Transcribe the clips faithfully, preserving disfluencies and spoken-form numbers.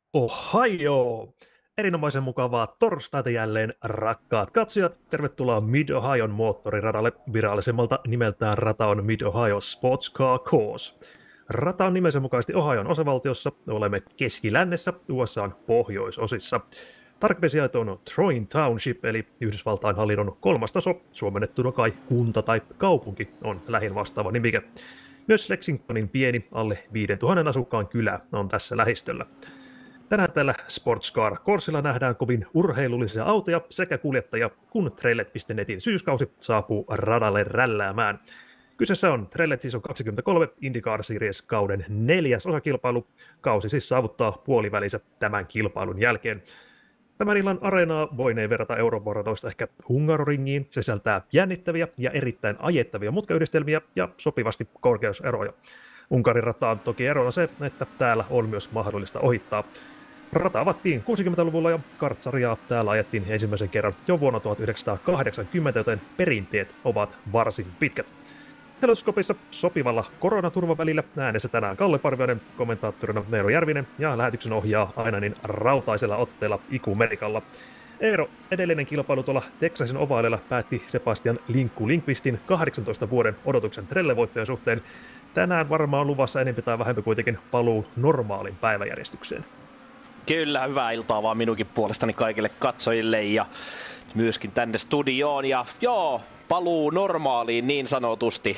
Ohio! Erinomaisen mukavaa torstaita jälleen, rakkaat katsojat. Tervetuloa Mid-Ohion moottoriradalle. Virallisemmalta nimeltään rata on Mid-Ohio Sports Car Course. Rata on nimensä mukaisesti Ohion osavaltiossa. Olemme keskilännessä, U S A:n pohjoisosissa. Tarkempi sijainto on Troy Township, eli Yhdysvaltain hallinnon kolmas taso. Suomennettuna kai kunta tai kaupunki on lähin vastaava nimike. Myös Lexingtonin pieni, alle viisituhatta asukkaan kylä on tässä lähistöllä. Tänään tällä Sports Car Coursella nähdään kovin urheilullisia autoja sekä kuljettajia, kun Trailet piste netin syyskausi saapuu radalle rälläämään. Kyseessä on Trailet Season kaksikymmentäkolme IndyCar Series-kauden neljäs osakilpailu. Kausi siis saavuttaa puolivälinsä tämän kilpailun jälkeen. Tämän illan areenaa voineen verrata Euroopan radoista ehkä Hungaroringiin. Se sisältää jännittäviä ja erittäin ajettavia mutkayhdistelmiä ja sopivasti korkeuseroja. Unkarin rata on toki erona se, että täällä on myös mahdollista ohittaa. Rata avattiin kuusikymmentäluvulla ja kartsarjaa täällä ajettiin ensimmäisen kerran jo vuonna tuhatyhdeksänsataakahdeksankymmentä, joten perinteet ovat varsin pitkät. Teleskoopissa sopivalla koronaturvavälillä äänessä tänään Kalle Parviainen, kommentaattorina Eero Järvinen ja lähetyksen ohjaa aina niin rautaisella otteella Iku Merikalla. Eero, edellinen kilpailu tuolla Texasin ovaalilla päätti Sebastian Linkku Linkvistin kahdeksantoista vuoden odotuksen trellevoittojen suhteen. Tänään varmaan on luvassa enempi tai vähempi kuitenkin paluu normaalin päiväjärjestykseen. Kyllä, hyvää iltaa vaan minunkin puolestani kaikille katsojille ja myöskin tänne studioon. Ja joo, paluu normaaliin niin sanotusti.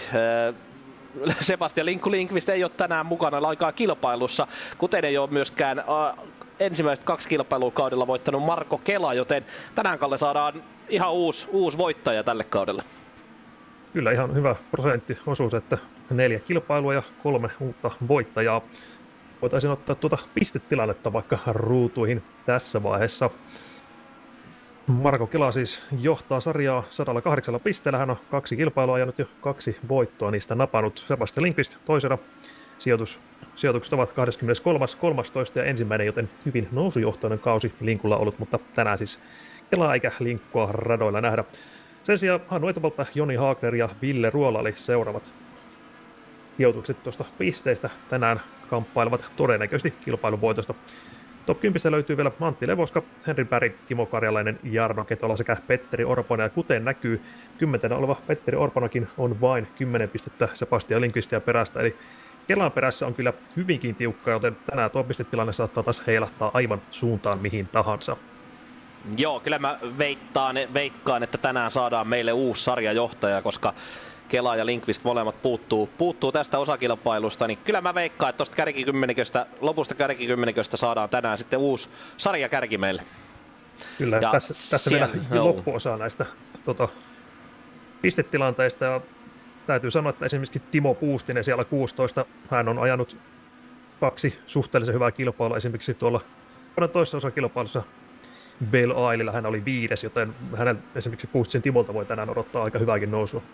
Sebastian Linkku Linkvist ei ole tänään mukana lainkaan kilpailussa, kuten ei ole myöskään ensimmäiset kaksi kilpailua kaudella voittanut Marko Kela, joten tänään Kalle saadaan ihan uusi, uusi voittaja tälle kaudelle. Kyllä ihan hyvä prosenttiosuus, että neljä kilpailua ja kolme uutta voittajaa. Voitaisiin ottaa tuota pistetilannetta vaikka ruutuihin tässä vaiheessa. Marko Kela siis johtaa sarjaa sata kahdeksan pisteellä. Hän on kaksi kilpailua ja nyt jo kaksi voittoa niistä napannut. Sebastian Linkvist toisena. Sijoitus, sijoitukset ovat kaksikymmentäkolme, kolmetoista ja ensimmäinen, joten hyvin nousujohtoinen kausi Linkulla ollut, mutta tänään siis Kelaa eikä Linkkua radoilla nähdä. Sen sijaan Hannu Etopalta, Joni Haagner ja Ville Ruola oli seuraavat sijoitukset tuosta pisteistä. Tänään kamppailevat todennäköisesti kilpailun voitosta. Top kymmenen löytyy vielä Antti Levoska, Henri Berg, Timo Karjalainen, Jarno Ketola sekä Petteri Orponen. Ja kuten näkyy, kymmentenä oleva Petteri Orponakin on vain kymmenen pistettä Sebastian Linkvistia perästä. Eli Kelan perässä on kyllä hyvinkin tiukka, joten tänään tuo pistetilanne saattaa taas heilahtaa aivan suuntaan mihin tahansa. Joo, kyllä mä veittaan, veikkaan, että tänään saadaan meille uusi sarjajohtaja, koska Kela ja Linkvist molemmat puuttuu, puuttuu tästä osakilpailusta, niin kyllä mä veikkaan, että tuosta kärkikymmeniköstä, lopusta kärkikymmeniköstä saadaan tänään sitten uusi sarjakärki meille. Kyllä, ja tässä, tässä siellä, vielä loppuosa näistä tota, pistetilanteista, ja täytyy sanoa, että esimerkiksi Timo Puustinen siellä kuusitoista, hän on ajanut kaksi suhteellisen hyvää kilpailua, esimerkiksi tuolla toisessa osakilpailussa Belle Islella hän oli viides, joten hänen esimerkiksi Puustisen Timolta voi tänään odottaa aika hyvääkin nousua.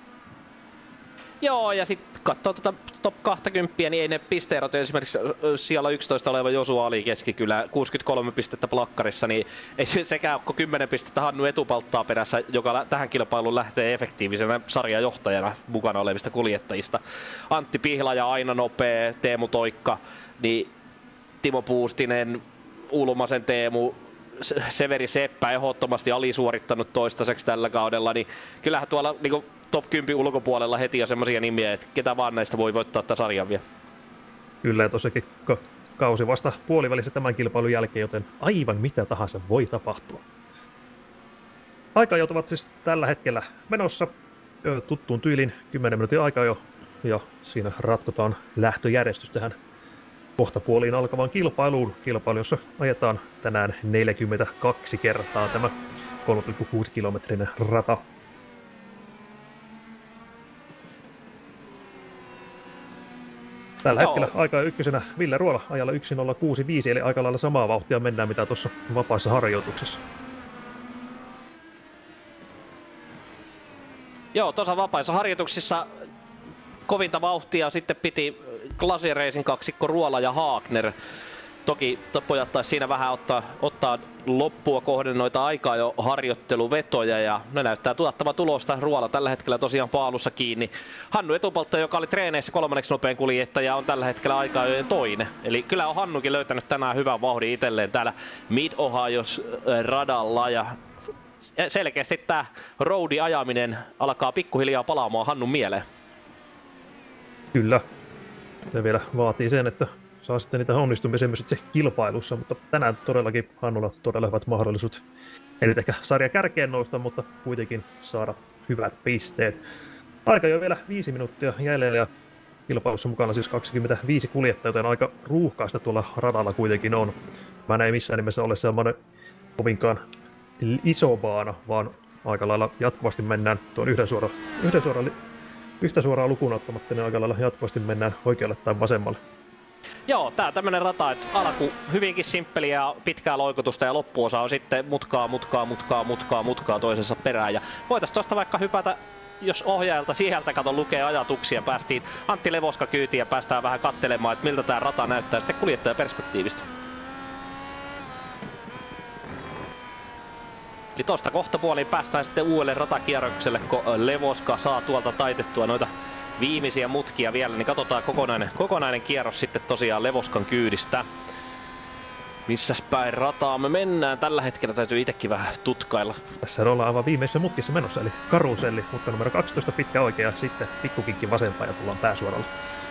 Joo, ja sitten katsoo tuota top kaksikymmentä, niin ei ne pisteerot, esimerkiksi siellä yksitoista oleva Josu Ali Keskikylä, kuusikymmentäkolme pistettä plakkarissa, niin ei se sekään ole kymmenen pistettä Hannu Etupalttaa perässä, joka tähän kilpailuun lähtee efektiivisenä sarjajohtajana mukana olevista kuljettajista. Antti Pihla ja Aina Nopea, Teemu Toikka, niin Timo Puustinen, Ulmasen Teemu, Severi Seppä ehdottomasti alisuorittanut toistaiseksi tällä kaudella, niin kyllähän tuolla niin top kymmenen ulkopuolella heti on semmoisia nimiä, että ketä vaan näistä voi voittaa tämän sarjan vielä. Kyllä, ja tosiaankin ka- kausi vasta puolivälissä tämän kilpailun jälkeen, joten aivan mitä tahansa voi tapahtua. Aikaajot ovat siis tällä hetkellä menossa tuttuun tyyliin kymmenen minuutin aikaa jo, ja siinä ratkotaan lähtöjärjestys tähän kohtapuoliin alkavaan kilpailuun. Kilpailu, jossa ajetaan tänään neljäkymmentäkaksi kertaa tämä kolme pilkku kuusi kilometrinen rata. Tällä Joo. hetkellä aika ykkösenä Ville Ruola ajalla yksi nolla kuusi viisi, eli aika lailla samaa vauhtia mennään mitä tuossa vapaassa harjoituksessa. Joo, tuossa vapaissa harjoituksissa kovinta vauhtia sitten piti Glacier Racing kaksikko Ruola ja Haagner. Toki pojat taisi siinä vähän ottaa, ottaa loppua kohden noita aikaa jo harjoitteluvetoja ja ne näyttää tuottava tulosta. Ruola tällä hetkellä tosiaan paalussa kiinni. Hannu Etupaltta, joka oli treeneissä kolmanneksi nopein kuljettaja, on tällä hetkellä aikaa jo toinen. Eli kyllä on Hannukin löytänyt tänään hyvän vauhdin itselleen täällä Mid-Ohios radalla ja selkeästi tämä roadi ajaminen alkaa pikkuhiljaa palaamaan Hannun mieleen. Kyllä. Se vielä vaatii sen, että saa sitten niitä onnistumisia myös itse kilpailussa, mutta tänään todellakin Hannulla todella hyvät mahdollisuudet. Ei nyt ehkä sarja kärkeen nousta, mutta kuitenkin saada hyvät pisteet. Aika jo vielä viisi minuuttia jäljellä ja kilpailussa mukana siis kaksikymmentäviisi kuljettajaa, joten aika ruuhkaista tuolla radalla kuitenkin on. Mä ei missään nimessä ole semmoinen kovinkaan iso baana, vaan aika lailla jatkuvasti mennään tuon yhden suoraan, yhden suoraan, yhtä suoraan lukuun ottamatta, niin aika lailla jatkuvasti mennään oikealle tai vasemmalle. Joo, tää on tämmönen rata, että alku hyvinkin simppeliä ja pitkää loikotusta ja loppuosa on sitten mutkaa, mutkaa, mutkaa, mutkaa, mutkaa toisensa perään. Ja voitais tosta vaikka hypätä, jos ohjaajalta sieltä kato lukee ajatuksia, päästiin Antti Levoska kyytiin ja päästään vähän katselemaan, että miltä tää rata näyttää sitten kuljettajaperspektiivistä. Eli tosta kohtapuoliin päästään sitten uudelle ratakierrokselle, kun Levoska saa tuolta taitettua noita viimeisiä mutkia vielä, niin katsotaan kokonainen, kokonainen kierros sitten tosiaan Levoskan kyydistä. Missäs päin rataa me mennään? Tällä hetkellä täytyy itsekin vähän tutkailla. Tässä ollaan aivan viimeisessä mutkissa menossa, eli karuselli, mutta numero kaksitoista pitkä oikea ja sitten pikkukinkki vasempaan ja tullaan pääsuoralla.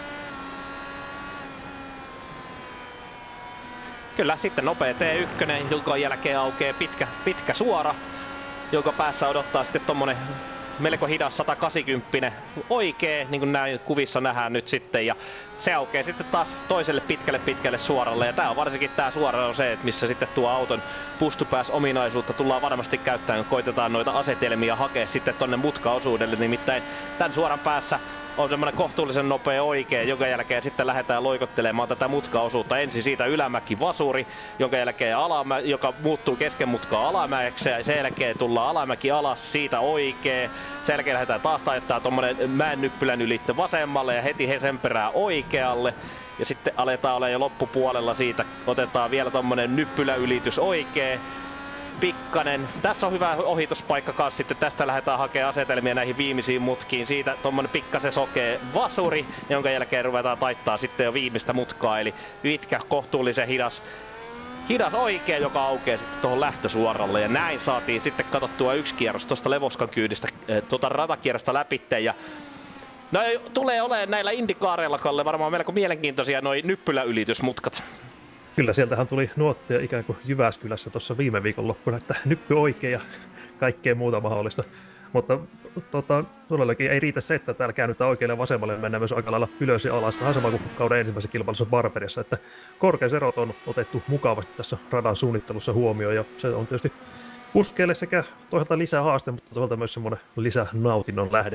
Kyllä, sitten nopea T yksi, jonka jälkeen aukeaa pitkä, pitkä suora, jonka päässä odottaa sitten tommonen melko hidas sata kahdeksankymmentä oikee, niin kuin näin kuvissa nähdään nyt sitten, ja se aukeaa sitten taas toiselle pitkälle pitkälle suoralle, ja tää on varsinkin tää suora on se, että missä sitten tuo auton pustupääsominaisuutta tullaan varmasti käyttämään, kun koitetaan noita asetelmia hakea sitten tonne mutkaosuudelle, nimittäin tän suoran päässä on semmoinen kohtuullisen nopea oikea, jonka jälkeen sitten lähdetään loikottelemaan tätä mutkaosuutta. Ensin siitä ylämäki vasuri, jonka jälkeen alamä, joka muuttuu kesken mutkaa alamäeksi, ja sen jälkeen tullaan alamäki alas, siitä oikea. Sen jälkeen lähdetään taas taittaa tuommoinen mäennyppylän ylitte vasemmalle ja heti he sen perään oikealle. Ja sitten aletaan olla jo loppupuolella siitä, otetaan vielä tommonen nyppyläylitys oikea. Pikkanen. Tässä on hyvä ohituspaikka kanssa. Sitten tästä lähdetään hakemaan asetelmia näihin viimeisiin mutkiin. Siitä tommonen pikkasen sokee vasuri, jonka jälkeen ruvetaan taittaa sitten jo viimeistä mutkaa. Eli pitkä, kohtuullisen hidas, hidas oikea, joka aukeaa sitten tuohon lähtösuoralle. Ja näin saatiin sitten katsottua yksi kierros tuosta Levoskan kyydistä, tuota ratakierrosta läpitte. Ja no tulee olemaan näillä indikaareilla, Kalle, varmaan melko mielenkiintoisia noi nyppyläylitysmutkat. Kyllä, sieltähän tuli nuottia ikään kuin Jyväskylässä tuossa viime viikonloppuna, että nyppy oikein ja kaikkea muuta mahdollista. Mutta tota, todellakin ei riitä se, että täällä käännytään oikealle ja vasemmalle ja mennään myös aika lailla ylös ja alas. Vähän sama kuin kauden ensimmäisessä kilpailussa Barberiassa, että korkeuserot on otettu mukavasti tässä radan suunnittelussa huomioon. Ja se on tietysti kuskeille sekä toisaalta lisää haaste, mutta toisaalta myös semmoinen lisää nautinnon lähde.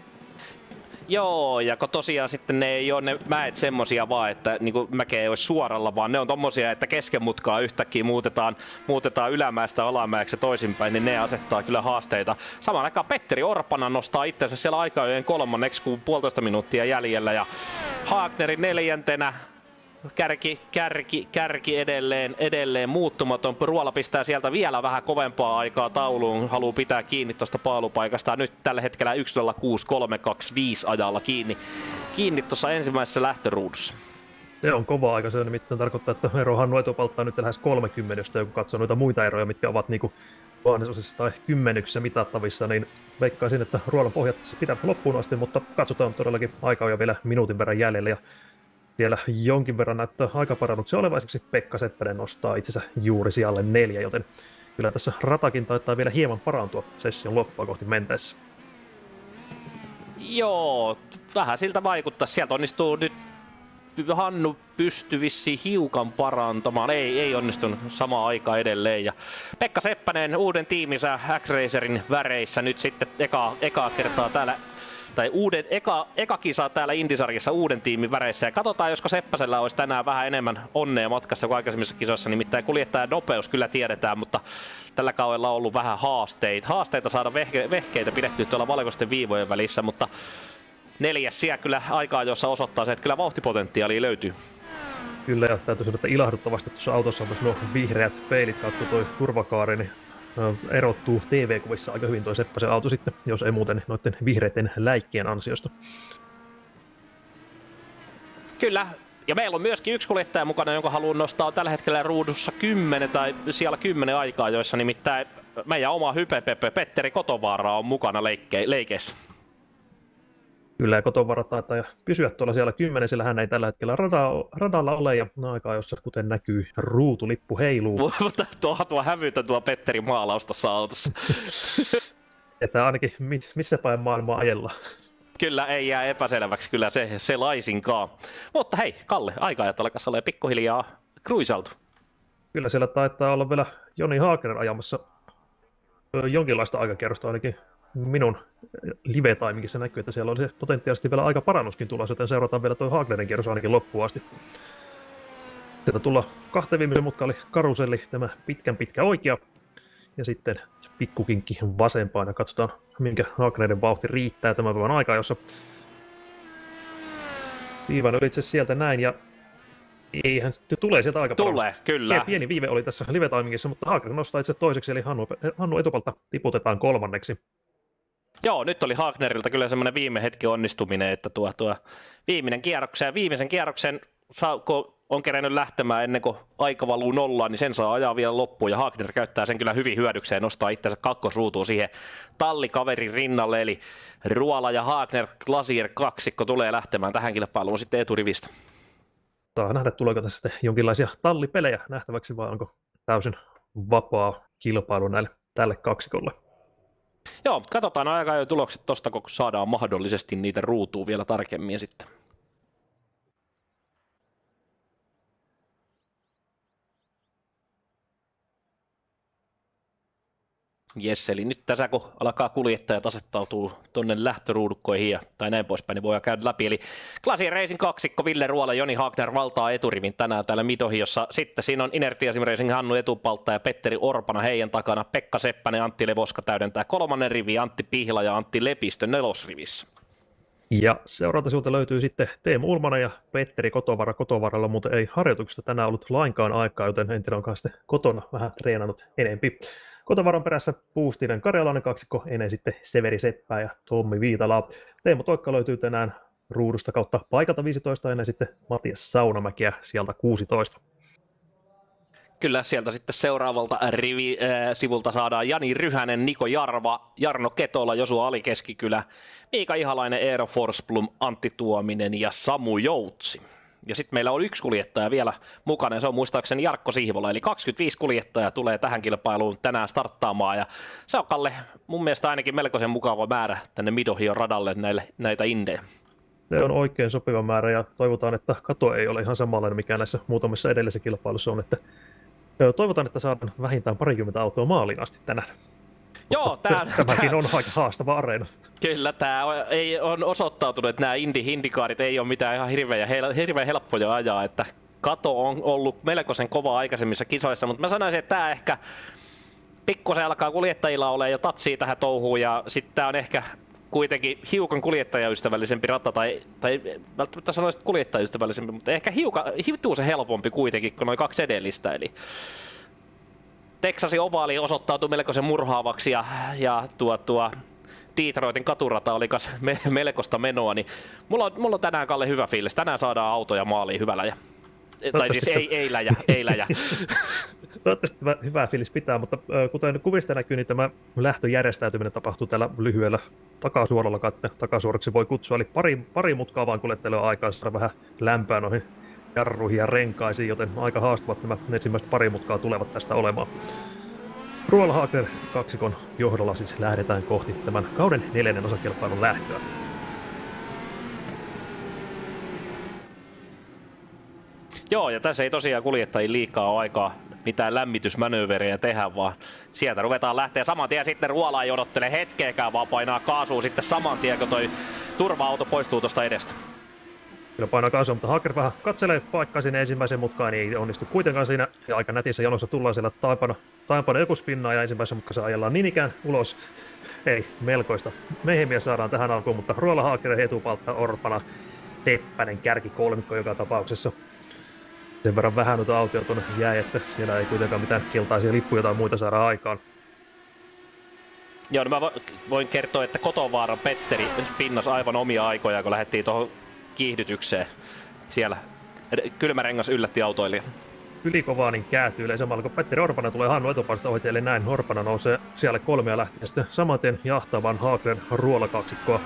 Joo, ja kun tosiaan sitten ne ei ole ne mäet semmosia vaan, että niinku mäkeä ei olisi suoralla, vaan ne on tommosia, että kesken mutkaa yhtäkkiä muutetaan, muutetaan ylämäestä alamäeksi ja toisinpäin, niin ne asettaa kyllä haasteita. Samaan aikaan Petteri Orpana nostaa itsensä siellä aikajojen kolmanneksi, kun puolitoista minuuttia jäljellä, ja Haagnerin neljäntenä. Kärki, kärki, kärki edelleen, edelleen muuttumaton. Ruola pistää sieltä vielä vähän kovempaa aikaa tauluun. Haluaa pitää kiinni tuosta paalupaikasta. Nyt tällä hetkellä yksi nolla kuusi kolme kaksi viisi ajalla kiinni, kiinni tuossa ensimmäisessä lähtöruudussa. Se on kova aika. Se nimittäin tarkoittaa, että ero Hannu Etupaltta on nyt lähes kolmekymmentä, jos joku katsoo noita muita eroja, mitkä ovat niinku vaannesosissa tai kymmenyksissä mitattavissa, niin veikkaisin, että Ruolan pohjat pitää loppuun asti, mutta katsotaan todellakin aikaa jo vielä minuutin verran jäljellä. Ja siellä jonkin verran näyttää aikaparannuksia olevaiseksi. Pekka Seppänen nostaa itsensä juuri sijalle neljä, joten kyllä tässä ratakin taitaa vielä hieman parantua session loppua kohti mentäessä. Joo, vähän siltä vaikuttaa. Sieltä onnistuu nyt Hannu pystyi vissiin hiukan parantamaan. Ei, ei onnistunut samaan aikaan edelleen. Ja Pekka Seppänen uuden tiiminsä X-Racerin väreissä nyt sitten eka, ekaa kertaa täällä tai uuden, eka, eka kisa täällä Indisarjassa uuden tiimin väreissä. Ja katsotaan, josko Seppäsellä olisi tänään vähän enemmän onnea matkassa kuin aikaisemmissa kisoissa. Nimittäin kuljettajan nopeus kyllä tiedetään, mutta tällä kaudella on ollut vähän haasteita. Haasteita saada vehke, vehkeitä pidettyä tuolla valkoisten viivojen välissä, mutta neljäs siellä kyllä aikaa, jossa osoittaa se, että kyllä vauhtipotentiaalia löytyy. Kyllä, ja täytyy sanoa, että ilahduttavasti tuossa autossa on myös nuo vihreät peilit kautta toi turvakaari, niin erottuu T V-kuvissa aika hyvin toi Seppäsen auto sitten, jos ei muuten noiden vihreiden läikkien ansiosta. Kyllä, ja meillä on myöskin yksi kuljettaja mukana, jonka haluan nostaa tällä hetkellä ruudussa kymmenen tai siellä kymmenen aikaa, joissa nimittäin meidän oma hypepepe Petteri Kotovaara on mukana leikke- leikeissä. Kyllä, ja Kotovaara taitaa pysyä tuolla siellä kymmenen, sillä hän ei tällä hetkellä rada- radalla ole, ja aikaa, jossa kuten näkyy, ruutulippu heiluu. Mutta tuo, tuo hävytä tuo Petteri maalaus tuossa autossa. Että ainakin missä päin maailmaa ajella. Kyllä, ei jää epäselväksi kyllä se, se laisinkaan. Mutta hei, Kalle, aika-ajat alkaisi olla pikkuhiljaa kruisaltu. Kyllä siellä taitaa olla vielä Joni Haakner ajamassa jonkinlaista aikakierrosta ainakin minun live-taimikissa näkyy, että siellä on se potentiaalisesti vielä aika parannuskin tulossa, joten seurataan vielä tuo Haaknerin kierros ainakin loppuun asti. Sieltä tulla kahteen viimeisen mutka oli karuselli, tämä pitkän pitkä oikea, ja sitten pikkukinkki vasempaan, ja katsotaan minkä Haaknerin vauhti riittää tämän päivän aikaa, jossa viivan ylitse sieltä näin, ja eihän sitten tulee sieltä aika paljon. Tulee, kyllä. Pieni viive oli tässä live-taimingissa, mutta Haakner nostaa itse toiseksi, eli Hannu, Hannu Etupalta tiputetaan kolmanneksi. Joo, nyt oli Haaknerilta kyllä semmoinen viime hetki onnistuminen, että tuo, tuo viimeinen kierroksen ja viimeisen kierroksen, kun on kerennyt lähtemään ennen kuin aika valuu nollaan, niin sen saa ajaa vielä loppuun, ja Haakner käyttää sen kyllä hyvin hyödykseen ja nostaa itsensä kakkosruutuun siihen tallikaverin rinnalle, eli Ruola ja Haakner Glacier kaksikko tulee lähtemään tähän kilpailuun sitten eturivistä. Saa nähdä, tuleeko tässä sitten jonkinlaisia tallipelejä nähtäväksi, vai onko täysin vapaa kilpailu näille, tälle kaksikolle. Joo, katsotaan aika jo tulokset tosta, kun saadaan mahdollisesti niitä ruutuun vielä tarkemmin sitten. Jes, eli nyt tässä kun alkaa kuljettajat asettautuu tuonne lähtöruudukkoihin ja, tai näin poispäin, niin voidaan käydä läpi. Eli Glacier Racing kaksikko, Ville Ruola, Joni Haakner valtaa eturivin tänään täällä Midohi, jossa sitten siinä on Inertiasim Racing Hannu Etupaltta ja Petteri Orpana heidän takana. Pekka Seppänen, Antti Levoska täydentää kolmannen rivi, Antti Pihla ja Antti Lepistö nelosrivissä. Ja seuraalta sinulta löytyy sitten Teemu Ulmanen ja Petteri Kotovara. Kotovaralla muuten ei harjoituksesta tänään ollut lainkaan aikaa, joten en tiedä, onkaan sitten kotona vähän treenannut enempi. Kotovaran perässä Puustinen Karjalainen kaksikko, ennen sitten Severi Seppää ja Tommi Viitalaa. Teemu Toikka löytyy tänään ruudusta kautta paikalta viisitoista, ennen sitten Matias Saunamäkiä sieltä kuusitoista. Kyllä, sieltä sitten seuraavalta rivi, äh, sivulta saadaan Jani Ryhänen, Niko Jarva, Jarno Ketola, Josu Alikeskikylä, Miika Ihalainen, Eero Forsblom, Antti Tuominen ja Samu Joutsi. Ja sitten meillä on yksi kuljettaja vielä mukana, ja se on muistaakseni Jarkko Sihvola, eli kaksikymmentäviisi kuljettajaa tulee tähän kilpailuun tänään starttaamaan, ja se on, Kalle, mun mielestä ainakin melkoisen mukava määrä tänne Midohion radalle näille, näitä indejä. Se on oikein sopiva määrä, ja toivotaan, että kato ei ole ihan samanlainen, mikä näissä muutamissa edellisissä kilpailuissa on, että toivotaan, että saadaan vähintään parikymmentä autoa maaliin asti tänään. Joo, tää, tämäkin tää, on aika haastava areena. Kyllä, tämä ei on osoittautunut, että nämä Indy, Indikaarit ei ole mitään ihan hirveän, hirveän helppoja ajaa, että kato on ollut melkoisen kova aikaisemmissa kisoissa, mutta mä sanoisin, että tämä ehkä pikkusen alkaa kuljettajilla olemaan jo tatsia tähän touhuun, ja sitten tämä on ehkä kuitenkin hiukan kuljettajaystävällisempi rata, tai, tai välttämättä sanoisin kuljettajaystävällisempi, mutta ehkä hiukan, hituusen helpompi kuitenkin kuin noin kaksi edellistä, eli Texasin ovaali osoittautui melkoisen murhaavaksi, ja, ja tuo, tuo Detroitin katurata oli kas me, melkoista menoa, niin mulla on, mulla on tänään, Kalle, hyvä fiilis. Tänään saadaan autoja maaliin hyvällä ja tai siis ei, ei läjä, ei läjä. Toivottavasti tämä hyvä fiilis pitää, mutta kuten kuvista näkyy, niin tämä lähtöjärjestäytyminen tapahtuu tällä lyhyellä takasuoralla, kautta takasuoraksi voi kutsua, eli pari, pari mutkaa vaan kuljettelee aikaa, saada vähän lämpöä noihin jarruihin ja renkaisiin, joten aika haastavat nämä ensimmäiset pari mutkaa tulevat tästä olemaan. Ruola Haakner kaksikon johdolla siis lähdetään kohti tämän kauden neljännen osakilpailun lähtöä. Joo, ja tässä ei tosiaan kuljettajien liikaa ole aikaa mitään lämmitysmanööverejä tehdä, vaan sieltä ruvetaan lähteä saman tien. Sitten Ruola ei odottele hetkeäkään, vaan painaa kaasua sitten saman tien, kun toi turva-auto poistuu tuosta edestä. Kyllä painaa kaasua, mutta Haakner vähän katselee paikkaa sinne ensimmäiseen mutkaan, niin ei onnistu kuitenkaan siinä. Ja aika nätissä jonossa tullaan siellä taipana, taipana ekuspinnaa, ja ensimmäisessä mutkassa ajellaan niin ikään ulos. Ei, melkoista mehemiä saadaan tähän alkuun, mutta Ruola Haakner Etupalta Orpana Teppänen kärki kolmikko joka tapauksessa. sen verran vähän noita autioita tuonne jäi, että siellä ei kuitenkaan mitään keltaisia lippuja tai muita saada aikaan. Joo, no mä voin kertoa, että Kotovaaran Petteri pinnas aivan omia aikoja, kun lähdettiin tuohon kiihdytykseen. Siellä kylmärengas yllätti autoilija. Ylikovaa niin kääntyilee samalla, kun Petteri Orpana tulee Hannu etupaista ohi, eli näin Orpana nousee siellä kolme ja lähtee sitten samaten jahtavan Haagner ruolakaksikkoa.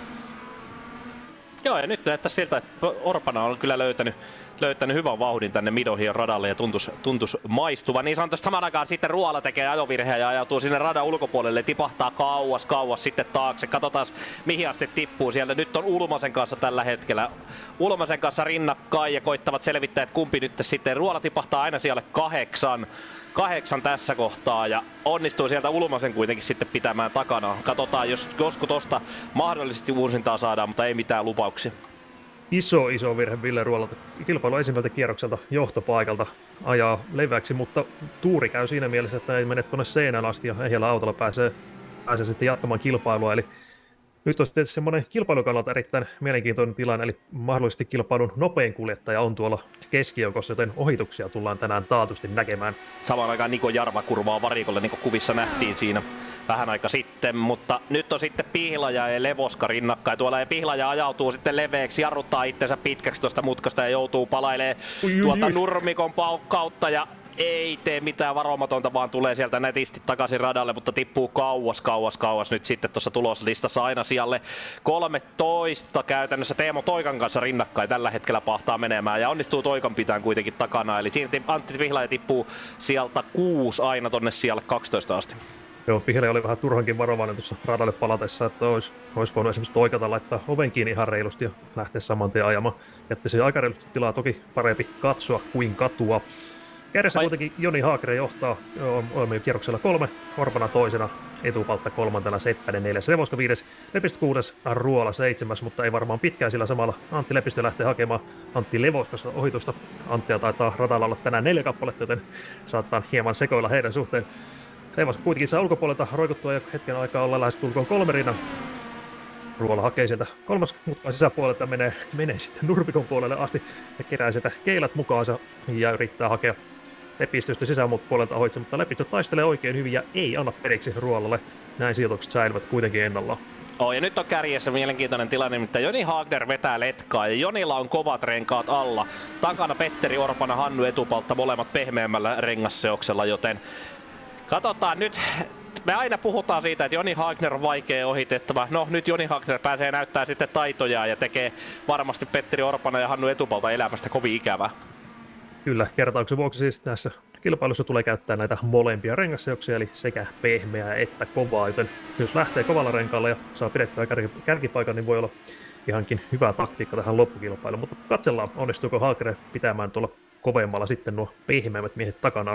Joo, ja nyt näyttää siltä, että Orpana on kyllä löytänyt, löytänyt hyvän vauhdin tänne Midohion radalle ja tuntus, tuntus maistuva. Niin sanotusti saman aikaan sitten Ruola tekee ajovirheen ja ajautuu sinne radan ulkopuolelle, tipahtaa kauas, kauas sitten taakse. Katsotaan mihin asti tippuu siellä. Nyt on Ulmasen kanssa tällä hetkellä. Ulmasen kanssa rinnakkain ja koittavat selvittää, että kumpi nyt sitten. Ruola tipahtaa aina siellä kahdeksan. Kahdeksan tässä kohtaa ja onnistuu sieltä Ulmasen kuitenkin sitten pitämään takana. Katsotaan, jos joskus tosta mahdollisesti uusintaa saadaan, mutta ei mitään lupauksia. Iso, iso virhe Ville Ruolalta. Kilpailu ensimmäiseltä kierrokselta johtopaikalta ajaa leveäksi, mutta tuuri käy siinä mielessä, että ei mene tuonne seinään asti ja ehjällä autolla pääsee, pääsee sitten jatkamaan kilpailua. Eli nyt on sitten semmoinen kilpailun kannalta erittäin mielenkiintoinen tilanne, eli mahdollisesti kilpailun nopein kuljettaja on tuolla keskijoukossa, joten ohituksia tullaan tänään taatusti näkemään. Samaan aikaan Niko Jarva kurvaa varikolle, niin kuin kuvissa nähtiin siinä vähän aika sitten, mutta nyt on sitten Pihlaja ja Levoska rinnakkain tuolla, ja Pihlaja ajautuu sitten leveäksi, jarruttaa itsensä pitkäksi tuosta mutkasta ja joutuu palailemaan tuota nurmikon kautta ja ei tee mitään varomatonta, vaan tulee sieltä netisti takaisin radalle, mutta tippuu kauas, kauas, kauas nyt sitten tuossa tuloslistassa aina sijalle kolmetoista käytännössä Teemo Toikan kanssa rinnakkain tällä hetkellä pahtaa menemään ja onnistuu Toikan pitään kuitenkin takana, eli siinä Antti Pihlaja tippuu sieltä kuusi aina tonne sijalle kaksitoista asti. Joo, Pihlaja oli vähän turhankin varovainen tuossa radalle palatessa, että olisi, olisi voinut esimerkiksi Toikata laittaa oven kiinni ihan reilusti ja lähteä saman tien ajamaan. Jätti se aika reilusti tilaa, toki parempi katsoa kuin katua. Kärjessä Vai... kuitenkin Joni Haagner johtaa, olemme kierroksella kolme, Orpana toisena, etupaltta kolmantena, Seppänen neljäs, Levoska viides, Lepistö kuudes, Ruola seitsemäs, mutta ei varmaan pitkään sillä samalla. Antti Lepistö lähtee hakemaan Antti Levoskasta ohitusta. Anttia taitaa radalla olla tänään neljä kappaletta, joten saattaa hieman sekoilla heidän suhteen. Levoska kuitenkin saa ulkopuolelta roikuttua ja hetken aikaa olla lähes tulkoon kolme rinnan. Ruola hakee sieltä kolmas mutkan sisäpuolelta, menee, menee sitten nurmikon puolelle asti ja kerää sieltä keilat mukaansa ja yrittää hakea Lepistöstä sisäpuolelta ohitse, mutta Lepistö taistelee oikein hyvin ja ei anna periksi Ruolalle. Näin sijoitukset säilyvät kuitenkin ennallaan. Oh, ja nyt on kärjessä mielenkiintoinen tilanne, mutta Joni Haagner vetää letkaa ja Jonilla on kovat renkaat alla. Takana Petteri Orpana, Hannu etupaltta, molemmat pehmeämmällä rengasseoksella, joten katsotaan nyt. Me aina puhutaan siitä, että Joni Haagner on vaikea ohitettava. No nyt Joni Haagner pääsee näyttää sitten taitojaan ja tekee varmasti Petteri Orpana ja Hannu etupalta elämästä kovin ikävää. Kyllä, kertauksen vuoksi siis tässä kilpailussa tulee käyttää näitä molempia rengasseoksia, eli sekä pehmeää että kovaa, joten jos lähtee kovalla renkaalla ja saa pidettyä kärkipaikan, niin voi olla ihankin hyvä taktiikka tähän loppukilpailuun, mutta katsellaan, onnistuuko Haagner pitämään tuolla kovemmalla sitten nuo pehmeämmät miehet takanaan.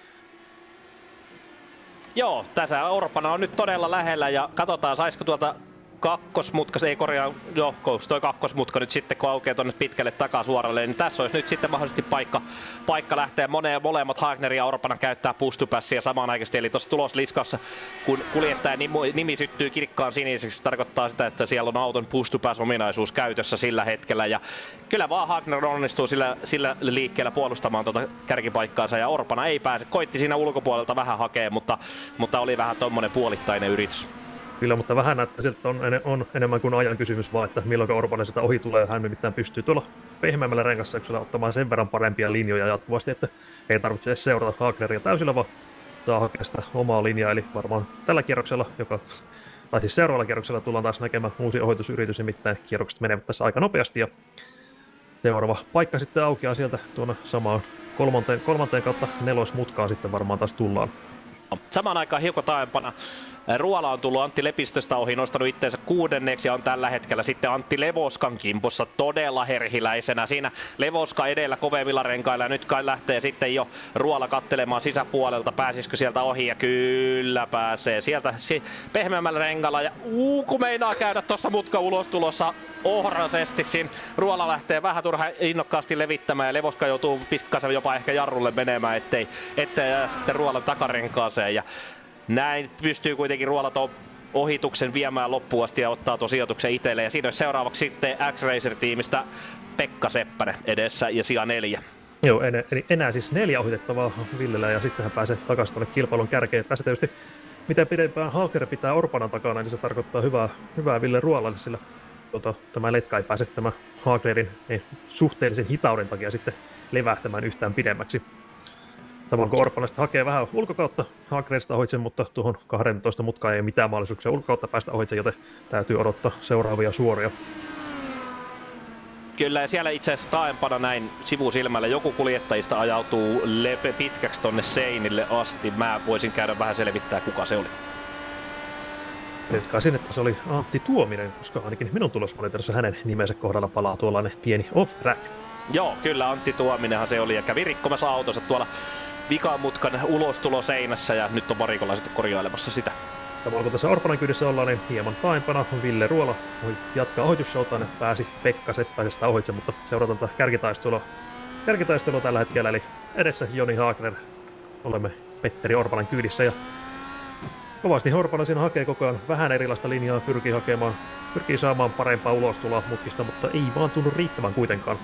Joo, tässä Orpana on nyt todella lähellä ja katsotaan saisiko tuolta kakkosmutka, ei korjaa, joo, toi kakkosmutka nyt sitten kun aukeaa tuonne pitkälle takasuoralle, niin tässä olisi nyt sitten mahdollisesti paikka, paikka lähteä moneen, molemmat Haagner ja Orpana käyttää pustupässiä samanaikaisesti, eli tuossa tulosliskassa, kun kuljettajan nimi, nimi syttyy kirkkaan siniseksi, se tarkoittaa sitä, että siellä on auton pustupäs-ominaisuus käytössä sillä hetkellä, ja kyllä vaan Haagner onnistuu sillä, sillä liikkeellä puolustamaan tuota kärkipaikkaansa, ja Orpana ei pääse, koitti siinä ulkopuolelta vähän hakea, mutta, mutta oli vähän tommonen puolittainen yritys. Kyllä, mutta vähän näyttää siltä, on, on enemmän kuin ajan kysymys vaan, että milloin Orpana sitä ohi tulee. Hän nimittäin pystyy tuolla pehmeämmällä rengasseuksella ottamaan sen verran parempia linjoja jatkuvasti, että ei tarvitse edes seurata Haagneria täysillä, vaan saa hakea sitä omaa linjaa. Eli varmaan tällä kierroksella, joka, tai siis seuraavalla kierroksella tullaan taas näkemään uusi ohitusyritys, nimittäin kierrokset menevät tässä aika nopeasti. Ja seuraava paikka sitten aukeaa sieltä tuonne samaan kolmanteen, kolmanteen kautta nelosmutkaan sitten varmaan taas tullaan. Samaan aikaan hiukan taaempana Ruola on tullut Antti Lepistöstä ohi, nostanut itseensä kuudenneksi ja on tällä hetkellä sitten Antti Levoskan kimpussa todella herhiläisenä. Siinä Levoska edellä kovemmilla renkailla ja nyt kai lähtee sitten jo Ruola kattelemaan sisäpuolelta, pääsisikö sieltä ohi ja kyllä pääsee sieltä pehmeämmällä renkalla ja uu, kun meinaa käydä tuossa mutka ulostulossa ohrasesti. Siinä Ruola lähtee vähän turhaan innokkaasti levittämään ja Levoska joutuu pikkasen jopa ehkä jarrulle menemään, ettei, ettei jää sitten Ruolan takarenkaaseen. Ja näin pystyy kuitenkin Ruola tuon ohituksen viemään loppuun asti ja ottaa tuon sijoituksen itselleen. Ja siinä on seuraavaksi sitten X-Racer-tiimistä Pekka Seppänen edessä ja sija neljä. Joo, en, eli enää siis neljä ohitettavaa Villellä ja sitten hän pääsee takaisin tuonne kilpailun kärkeen. Tässä tietysti miten pidempään Haaker pitää Orpanan takana, niin se tarkoittaa hyvää, hyvää Ville Ruolalle, sillä tota, tämä letka ei pääse tämän Haakerin niin, suhteellisen hitauden takia sitten levähtämään yhtään pidemmäksi. Samoin kuin Orpanasta hakee vähän ulkokautta Haakerista ohitse, mutta tuohon kaksitoista mutkaan ei mitään mahdollisuuksia ulkokautta päästä ohitse, joten täytyy odottaa seuraavia suoria. Kyllä, ja siellä itse asiassa taaempana näin sivusilmällä joku kuljettajista ajautuu lepe pitkäksi tonne seinille asti. Mä voisin käydä vähän selvittää, kuka se oli. Veikkaisin, että se oli Antti Tuominen, koska ainakin minun tulosmonitorissa hänen nimensä kohdalla palaa tuollainen pieni off-track. Joo, kyllä Antti Tuominenhan se oli ja kävi rikkomassa autonsa tuolla vikamutkan ulostuloseinässä ja nyt on varikolla sitten korjailemassa sitä. Samalla kun tässä Orpanan kyydissä ollaan, niin hieman taimpana Ville Ruola voi jatkaa ohitushoutaan ja pääsi Pekka Seppäisestä ohitse, mutta seurataan tätä kärkitaistelua. Kärkitaistelua tällä hetkellä, eli edessä Joni Haaker. Olemme Petteri Orpanan kyydissä ja kovasti Orpana siinä hakee koko ajan vähän erilaista linjaa, pyrkii hakemaan, pyrkii saamaan parempaa ulostuloa mutkista, mutta ei vaan tunnu riittävän kuitenkaan.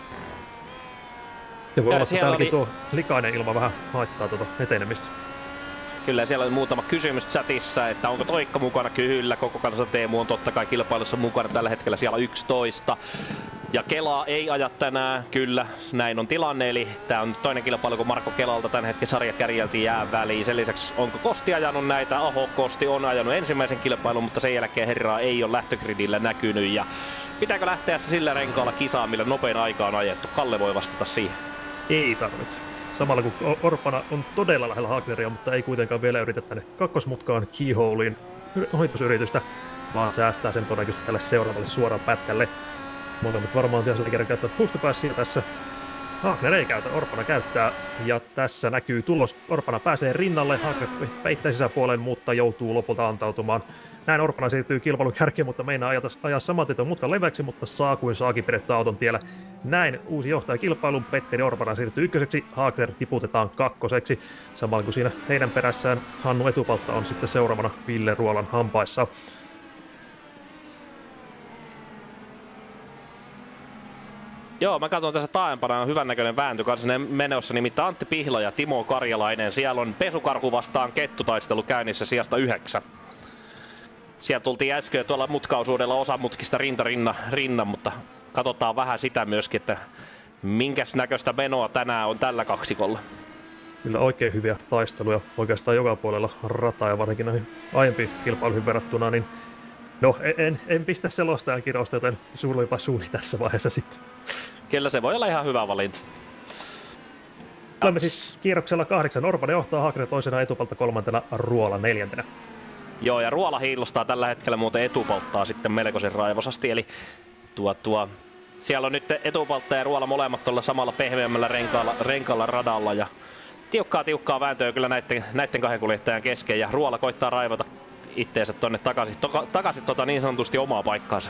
Se voi olla, että täälläkin oli... tuo likainen ilma vähän haittaa tuota etenemistä. Kyllä, siellä on muutama kysymys chatissa, että onko Toikka mukana? Kyllä, koko kansa Teemu on totta kai kilpailussa mukana tällä hetkellä siellä yksitoista. Ja Kelaa ei aja tänään, kyllä, näin on tilanne, eli tää on toinen kilpailu, kun Marko Kelalta tämän hetken sarja kärjeltiin jää väliin. Sen lisäksi onko Kosti ajanut näitä? Aho, Kosti on ajanut ensimmäisen kilpailun, mutta sen jälkeen herraa ei ole lähtögridillä näkynyt. Ja pitääkö lähteä sillä renkaalla kisaan, millä nopein aika on ajettu? Kalle voi vastata siihen. Ei tarvitse. Samalla kun Orpana on todella lähellä Hagneria, mutta ei kuitenkaan vielä yritä tänne kakkosmutkaan keyholeiin ohitusyritystä, vaan säästää sen todennäköisesti tälle seuraavalle suoraan pätkälle. Molemmat varmaan tietysti kerran käyttää boostopassia tässä. Hagner ei käytä, Orpana käyttää, ja tässä näkyy tulos. Orpana pääsee rinnalle, Hagner peittää sisäpuoleen, mutta joutuu lopulta antautumaan. Näin Orpana siirtyy kilpailun kärkeen, mutta meinaa ajata, ajaa saman tieton mutkan leveäksi, mutta saa kuin saakin pidettä auton tiellä. Näin uusi johtaja kilpailun, Petteri Orpana siirtyy ykköseksi, Hagner tiputetaan kakkoseksi. Samalla kuin siinä heidän perässään Hannu Etupaltta on sitten seuraavana Ville Ruolan hampaissa. Joo, mä katson tässä taaempana on hyvännäköinen vääntö kanssa menossa, nimittäin Antti Pihla ja Timo Karjalainen. Siellä on Pesukarhu vastaan kettutaistelu käynnissä sijasta yhdeksän. Siellä tultiin äsken tuolla mutkausuudella osa mutkista rinta rinna, rinnan, mutta katsotaan vähän sitä myöskin, että minkäs näköistä menoa tänään on tällä kaksikolla. Kyllä oikein hyviä taisteluja oikeastaan joka puolella rataa ja varsinkin näihin aiempiin kilpailuihin verrattuna, niin no en, en pistä selostajan kirosta, joten sulvipa suuni tässä vaiheessa sitten. Kyllä se voi olla ihan hyvä valinta. Olemme siis kierroksella kahdeksan. Orpana johtaa, Hagner toisena, Etupaltta kolmantena, Ruola neljäntenä. Joo, ja Ruola hiilostaa tällä hetkellä muuten Etupalttaa sitten melkoisen raivosasti, eli tuo, tuo, siellä on nyt Etupaltta ja Ruola molemmat tuolla samalla pehmeämmällä renkaalla, renkaalla radalla, ja tiukkaa tiukkaa vääntöä kyllä näiden, näiden kahden kuljettajan kesken, ja Ruola koittaa raivata itteensä tonne takaisin, toka, takaisin tota niin sanotusti omaa paikkaansa.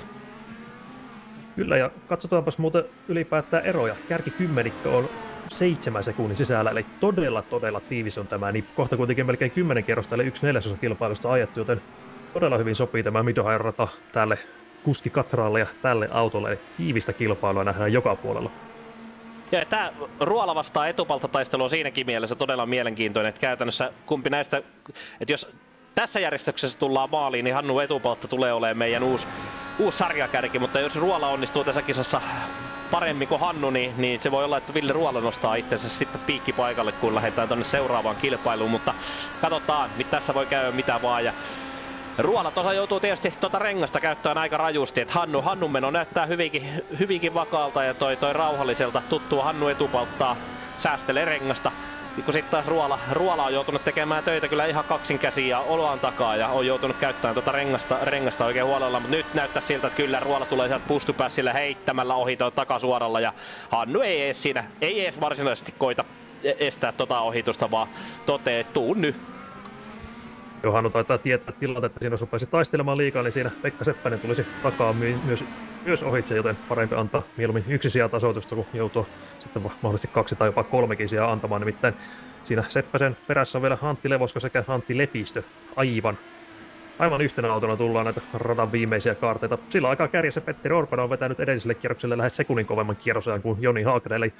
Kyllä, ja katsotaanpas muuten ylipäätään eroja. Kärkikymmenikko on seitsemän sekunnin sisällä, eli todella todella tiivis on tämä, niin kohta kuitenkin melkein kymmenen kierrosta, eli yksi neljäsosa kilpailusta ajettu, joten todella hyvin sopii tämä Mid-Ohio rata tälle kuskikatraalle ja tälle autolle, eli tiivistä kilpailua nähdään joka puolella. Ja tämä Ruola vastaan Etupaltta taistelu on siinäkin mielessä todella mielenkiintoinen, että käytännössä kumpi näistä, että jos tässä järjestyksessä tullaan maaliin, niin Hannu Etupaltta tulee olemaan meidän uusi, uusi sarjakärki, mutta jos Ruola onnistuu tässä kisassa paremmin kuin Hannu, niin, niin se voi olla, että Ville Ruola nostaa itsensä sitten piikkipaikalle, kun lähdetään tuonne seuraavaan kilpailuun, mutta katsotaan, mitä tässä voi käydä mitä vaan. Ja Ruola tuossa joutuu tietysti tuota rengasta käyttämään aika rajusti, että Hannu, Hannun meno näyttää hyvinkin, hyvinkin vakaalta ja toi, toi rauhalliselta tuttua Hannu Etupalttaa säästelee rengasta. Kun sitten taas Ruola, Ruola on joutunut tekemään töitä kyllä ihan kaksin käsiin ja oloaan takaa ja on joutunut käyttämään tuota rengasta, rengasta oikein huolella, mutta nyt näyttää siltä, että kyllä Ruola tulee sieltä pustupässillä heittämällä ohi takasuoralla ja Hannu ei edes siinä, ei edes varsinaisesti koita estää tota ohitusta, vaan toteaa, että tuu nyt. Joo, Hannu taitaa tietää tilanteen, että siinä jos rupeaisi taistelemaan liikaa, niin siinä Pekka Seppänen tulisi takaa my- myös, myös ohitse, joten parempi antaa mieluummin yksi sijaa tasoitusta, kun joutuu sitten mahdollisesti kaksi tai jopa kolmekin sijaa antamaan. Nimittäin siinä Seppäsen perässä on vielä Antti Levoska sekä Antti Lepistö. Aivan, aivan yhtenä autona tullaan näitä radan viimeisiä kaarteita. Sillä aikaa kärjessä Petteri Orpana on vetänyt edelliselle kierrokselle lähes sekunnin kovemman kierrosajan kuin Joni Haaker, eli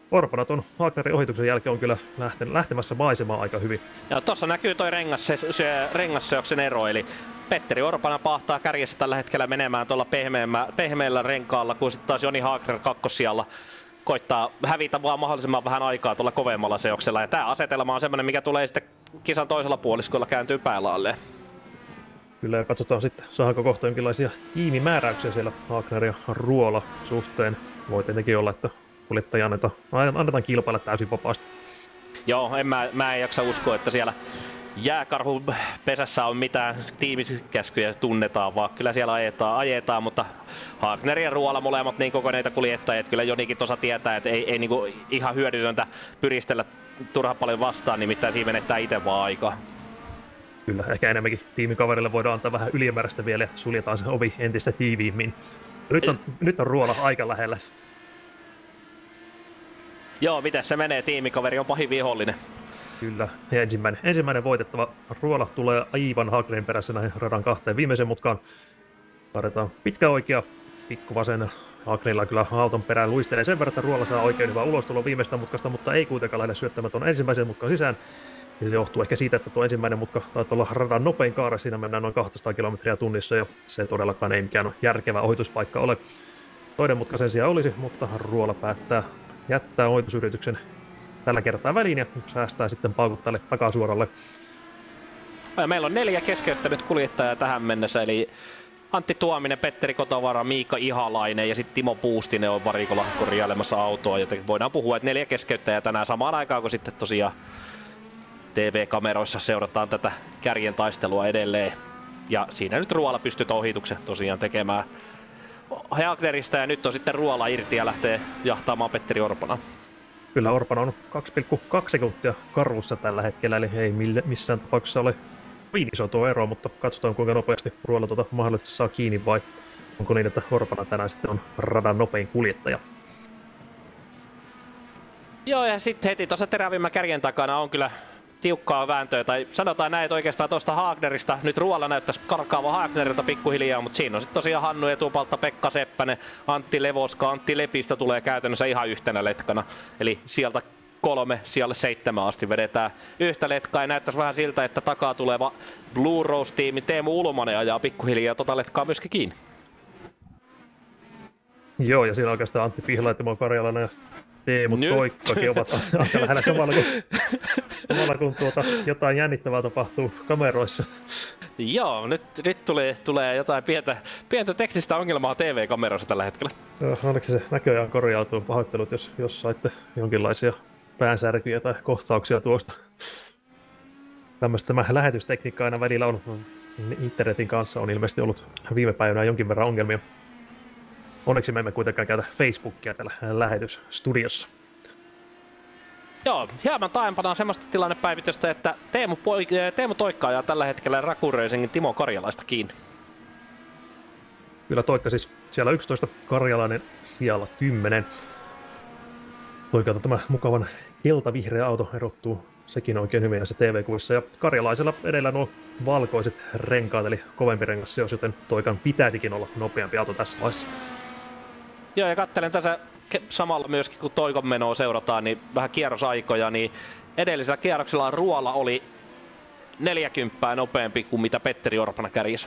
Orpana tuon Hagnerin ohituksen jälkeen on kyllä lähten, lähtemässä maisemaan aika hyvin. Ja tuossa näkyy toi rengas, se, se rengasseoksen ero, eli Petteri Orpana pahtaa kärjessä tällä hetkellä menemään tuolla pehmeällä renkaalla, kun sitten taas Joni Hagner kakkosijalla koittaa hävitä vaan mahdollisimman vähän aikaa tuolla kovemmalla seoksella. Ja tämä asetelma on semmoinen, mikä tulee sitten kisan toisella puoliskolla kääntyy päälaalleen. Kyllä, ja katsotaan sitten, saadaanko kohta jonkinlaisia tiimimääräyksiä siellä Hagner ja Ruola suhteen. Voi tietenkin olla, että kuljettaja annetaan, annetaan kilpailla täysin vapaasti. Joo, en mä, mä en jaksa uskoa, että siellä jääkarhun pesässä on mitään tiimikäskyjä tunnetaan, vaan kyllä siellä ajetaan, ajetaan mutta Hagner ja Ruola molemmat niin kokoneita kuljettajia, että kyllä Jonikin tuossa tietää, että ei, ei niinku ihan hyödytöntä pyristellä turha paljon vastaan, nimittäin siinä menettää itse vaan aikaa. Kyllä, ehkä enemmänkin tiimikaverille voidaan antaa vähän ylimääräistä vielä ja suljetaan se ovi entistä tiiviimmin. Nyt on, nyt on Ruola aika lähellä. Joo, miten se menee? Tiimikaveri on pahin vihollinen. Kyllä, ja ensimmäinen, ensimmäinen voitettava Ruola tulee aivan Hagnerin perässä näihin radan kahteen viimeisen mutkaan. Tarjotaan pitkä oikea, pikku vasen. Hagnerilla kyllä auton perään luistelee sen verran, että Ruola saa oikein hyvää ulostulo viimeistä mutkasta, mutta ei kuitenkaan lähde syöttämään tuon ensimmäisen mutkan sisään. Ja se johtuu ehkä siitä, että tuo ensimmäinen mutka taitaa olla radan nopein kaare, siinä mennään noin kaksisataa kilometriä tunnissa ja se todellakaan ei mikään järkevä ohituspaikka ole. Toinen mutka sen sijaan olisi, mutta Ruola päättää jättää ohitusyrityksen tällä kertaa väliin ja säästää sitten paukuttajalle takasuoralle. Meillä on neljä keskeyttänyt kuljettajaa tähän mennessä, eli Antti Tuominen, Petteri Kotovara, Miika Ihalainen ja sitten Timo Puustinen on varikolla korjailemassa autoa, joten voidaan puhua, että neljä keskeyttäjää tänään samaan aikaan, kun sitten tosiaan T V-kameroissa seurataan tätä kärjen taistelua edelleen. Ja siinä nyt Ruola pystyy ohituksen tosiaan tekemään Hagnerista ja nyt on sitten Ruola irti ja lähtee jahtaamaan Petteri Orpana. Kyllä Orpana on kaksi pilkku kaksi sekuntia karussa tällä hetkellä, eli ei missään tapauksessa ole niin iso tuo ero, mutta katsotaan kuinka nopeasti Ruola tuota mahdollisesti saa kiinni vai onko niin, että Orpana tänään sitten on radan nopein kuljettaja. Joo, ja sitten heti tuossa terävimmän kärjen takana on kyllä tiukkaa vääntöä, tai sanotaan näin, että oikeastaan tuosta Hagnerista, nyt Ruola näyttäisi karkaava Hagnerilta pikkuhiljaa, mutta siinä on sitten tosiaan Hannu Etupaltta, Pekka Seppänen, Antti Levoska, Antti Lepistö tulee käytännössä ihan yhtenä letkana, eli sieltä kolme, siellä seitsemän asti vedetään yhtä letkaa, ja näyttäisi vähän siltä, että takaa tuleva Blue Rose-tiimi Teemu Ulmanen ajaa pikkuhiljaa tota letkaa myöskin kiinni. Joo, ja siinä oikeastaan Antti Pihlainen, Timo Karjalainen ja Teemu Toikkakin ovat aika lähellä samalla, kun, samalla kun tuota, jotain jännittävää tapahtuu kameroissa. Joo, nyt, nyt tulee, tulee jotain pientä, pientä teknistä ongelmaa T V-kameroissa tällä hetkellä. No, onneksi se näköjään korjautuu. Pahoittelut, jos, jos saitte jonkinlaisia päänsärkyjä tai kohtauksia tuosta. Tämmöistä tämä lähetystekniikka aina välillä on. Internetin kanssa on ilmeisesti ollut viime päivänä jonkin verran ongelmia. Onneksi me emme kuitenkaan käytä Facebookia täällä lähetysstudiossa. Joo, hieman taempana on semmoista tilannepäivitystä, että Teemu, Poi- Teemu Toikka ajaa tällä hetkellä Raccoon Racingin Timo Karjalaista kiinni. Kyllä Toikka siis siellä yksitoista, Karjalainen siellä kymmenen. Toikalta tämä mukavan keltavihreä auto erottuu sekin oikein hyvin näissä T V-kuvissa. Ja Karjalaisella edellä nuo valkoiset renkaat, eli kovempi rengas seos, joten Toikan pitäisikin olla nopeampi auto tässä vaiheessa. Joo, ja katselen tässä samalla myöskin, kun Toikon menoa seurataan, niin vähän kierrosaikoja, niin edellisellä kierroksella Ruola oli neljäkymmentä nopeampi kuin mitä Petteri Orpana kärjessä.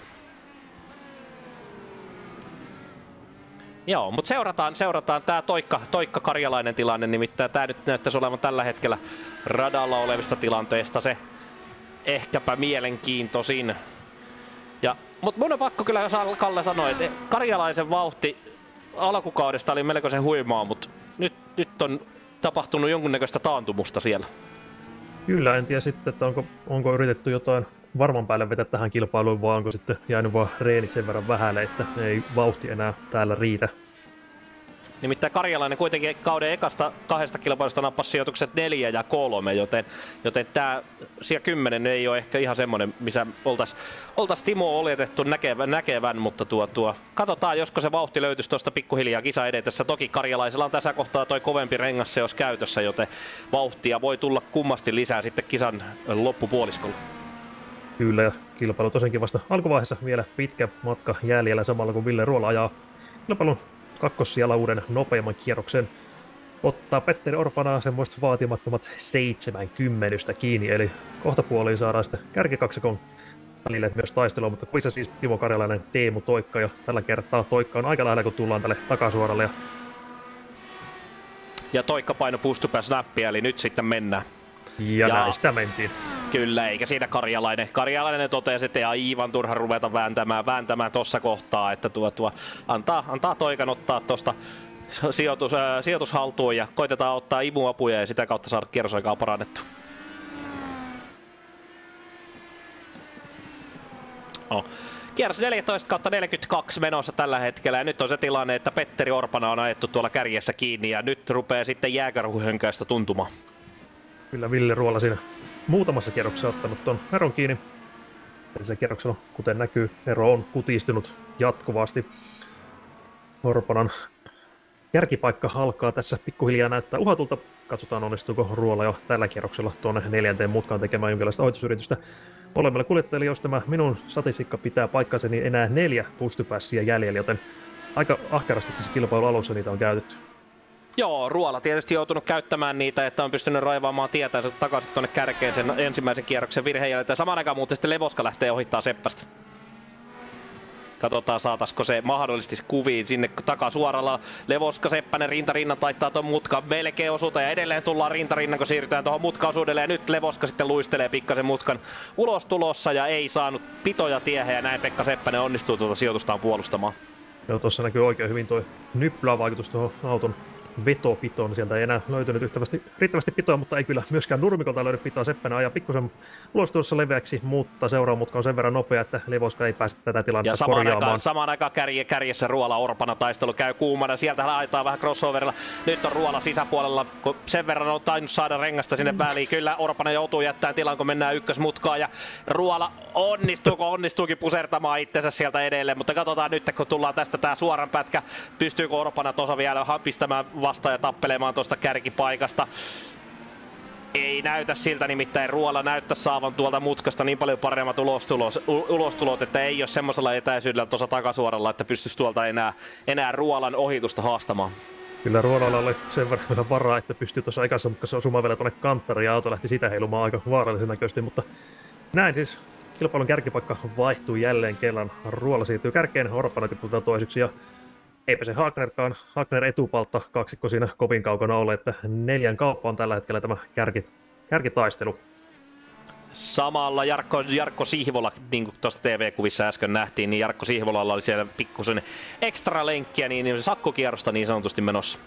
Joo, mutta seurataan, seurataan tämä Toikka, Toikka Karjalainen tilanne, nimittäin tämä nyt näyttäisi olevan tällä hetkellä radalla olevista tilanteista se ehkäpä mielenkiintoisin. Ja, mutta mun on pakko kyllä, jos Kalle sanoi, että Karjalaisen vauhti alkukaudesta oli melkoisen huimaa, mutta nyt, nyt on tapahtunut jonkunnäköistä taantumusta siellä. Kyllä, en tiedä sitten, että onko, onko yritetty jotain varman päälle vetää tähän kilpailuun, vai onko sitten jäänyt vaan reenit sen verran vähälle, että ei vauhti enää täällä riitä. Nimittäin Karjalainen kuitenkin kauden ekasta kahdesta kilpailusta nappasi sijoitukset neljä ja kolme, joten, joten tämä siellä kymmenen ei ole ehkä ihan semmoinen, missä oltaisiin oltais Timo oletettu näkevän, näkevän, mutta tuo, tuo, katsotaan, josko se vauhti löytyisi tuosta pikkuhiljaa kisa edetessä. Toki Karjalaisella on tässä kohtaa toi kovempi rengasseos käytössä, joten vauhtia voi tulla kummasti lisää sitten kisan loppupuoliskolla. Kyllä, ja kilpailu tosiaankin vasta alkuvaiheessa vielä pitkä matka jäljellä samalla kun Ville Ruola ajaa kilpailun kakkossijalla uuden nopeamman kierroksen. ottaa Petteri Orpana semmoista vaatimattomat seitsemänkymmentä kiinni, eli kohta puoliin saadaan sitten kärkikaksikon välille myös taistelua, mutta kuvissa siis Timo Karjalainen, Teemu Toikka, ja tällä kertaa Toikka on aika lähellä, kun tullaan tälle takasuoralle. Ja, ja Toikka paino pustupäs-nappia, eli nyt sitten mennään. Ja, ja näistä mentiin. Kyllä, eikä siinä Karjalainen. Karjalainen totesi, että aivan turha ruveta vääntämään, vääntämään tuossa kohtaa, että tuo, tuo, antaa, antaa Toikan ottaa tuosta sijoitus, äh, sijoitus haltuun ja koitetaan ottaa imuapuja ja sitä kautta saada kierrosaikaa parannettua. Oh. Kierros neljätoista kautta neljäkymmentäkaksi menossa tällä hetkellä ja nyt on se tilanne, että Petteri Orpana on ajettu tuolla kärjessä kiinni ja nyt rupeaa sitten jääkäruhönkäistä tuntumaan. Kyllä Ville Ruola siinä muutamassa kierroksessa ottanut tuon eron kiinni. Edellisellä kierroksella, kuten näkyy, ero on kutistunut jatkuvasti. Orpanan kärkipaikka alkaa tässä pikkuhiljaa näyttää uhatulta. Katsotaan, onnistuuko Ruola jo tällä kierroksella tuonne neljänteen mutkaan tekemään jonkinlaista ohitusyritystä. Molemmille kuljettajille, jos tämä minun statistiikka pitää paikkansa, niin enää neljä pustypässiä jäljellä, joten aika ahkerasti tässä kilpailun alussa niitä on käytetty. Joo, Ruola tietysti joutunut käyttämään niitä, että on pystynyt raivaamaan tietänsä takaisin tuonne kärkeen sen ensimmäisen kierroksen virheen jälkeen. Ja samaan aikaan muuten sitten Levoska lähtee ohittaa Seppästä. Katsotaan, saataisiko se mahdollisesti kuviin sinne takasuoralla. Levoska, Seppänen rintarinnan taittaa tuon mutkan melkein osuuteen ja edelleen tullaan rintarinnan, kun siirrytään tuohon mutkaosuudelle. Ja nyt Levoska sitten luistelee pikkasen mutkan ulostulossa ja ei saanut pitoja tiehen ja näin Pekka Seppänen onnistuu tuota sijoitustaan puolustamaan. Joo, tuossa näkyy oikein hyvin tuo nyppylävaikutus tuohon auton vetopitoon. Sieltä ei enää löytynyt yhtävästi, riittävästi pitoa, mutta ei kyllä myöskään nurmikolta löydy pitoa. Seppänen ajaa pikkusen ulostulossa leveäksi, mutta seuraava mutka on sen verran nopea, että Levoska ei päästä tätä tilannetta ja korjaamaan. Aikaan, samaan aikaan kärje, kärjessä Ruola Orpana taistelu käy kuumana. Sieltä ajetaan vähän crossoverilla. Nyt on Ruola sisäpuolella, kun sen verran on tainnut saada rengasta sinne väliin. Kyllä Orpana joutuu jättämään tilan, kun mennään ykkösmutkaan. Ja Ruola onnistuuko, onnistuukin pusertamaan itsensä sieltä edelleen. Mutta katsotaan nyt, kun tullaan tästä tää suoran pätkä. Pystyykö Orpana tuossa vielä pistämään vastaan ja tappelemaan tuosta kärkipaikasta. Ei näytä siltä, nimittäin Ruola näyttää saavan tuolta mutkasta niin paljon paremmat ulostulot, ulostulot että ei ole semmoisella etäisyydellä tuossa takasuoralla, että pystyisi tuolta enää, enää Ruolan ohitusta haastamaan. Kyllä Ruolalla oli sen verran varaa, että pystyy tuossa ekassa mutkassa osumaan vielä tuonne kanttariin ja auto lähti sitä heilumaan aika vaarallisen näköisesti, mutta näin siis kilpailun kärkipaikka vaihtuu jälleen kerran. Ruola siirtyy kärkeen, Orpana tiputetaan toiseksi ja eipä se Hagnerkaan, Hagner etupaltta kaksikko siinä kovin kaukana ole, että neljän kauppa on tällä hetkellä tämä kärki, kärkitaistelu. Samalla Jarkko, Jarkko Sihvola, niin kuin tuossa T V-kuvissa äsken nähtiin, niin Jarkko Sihvolalla oli siellä pikkusen ekstra lenkkiä, niin sakkokierrosta niin sanotusti menossa.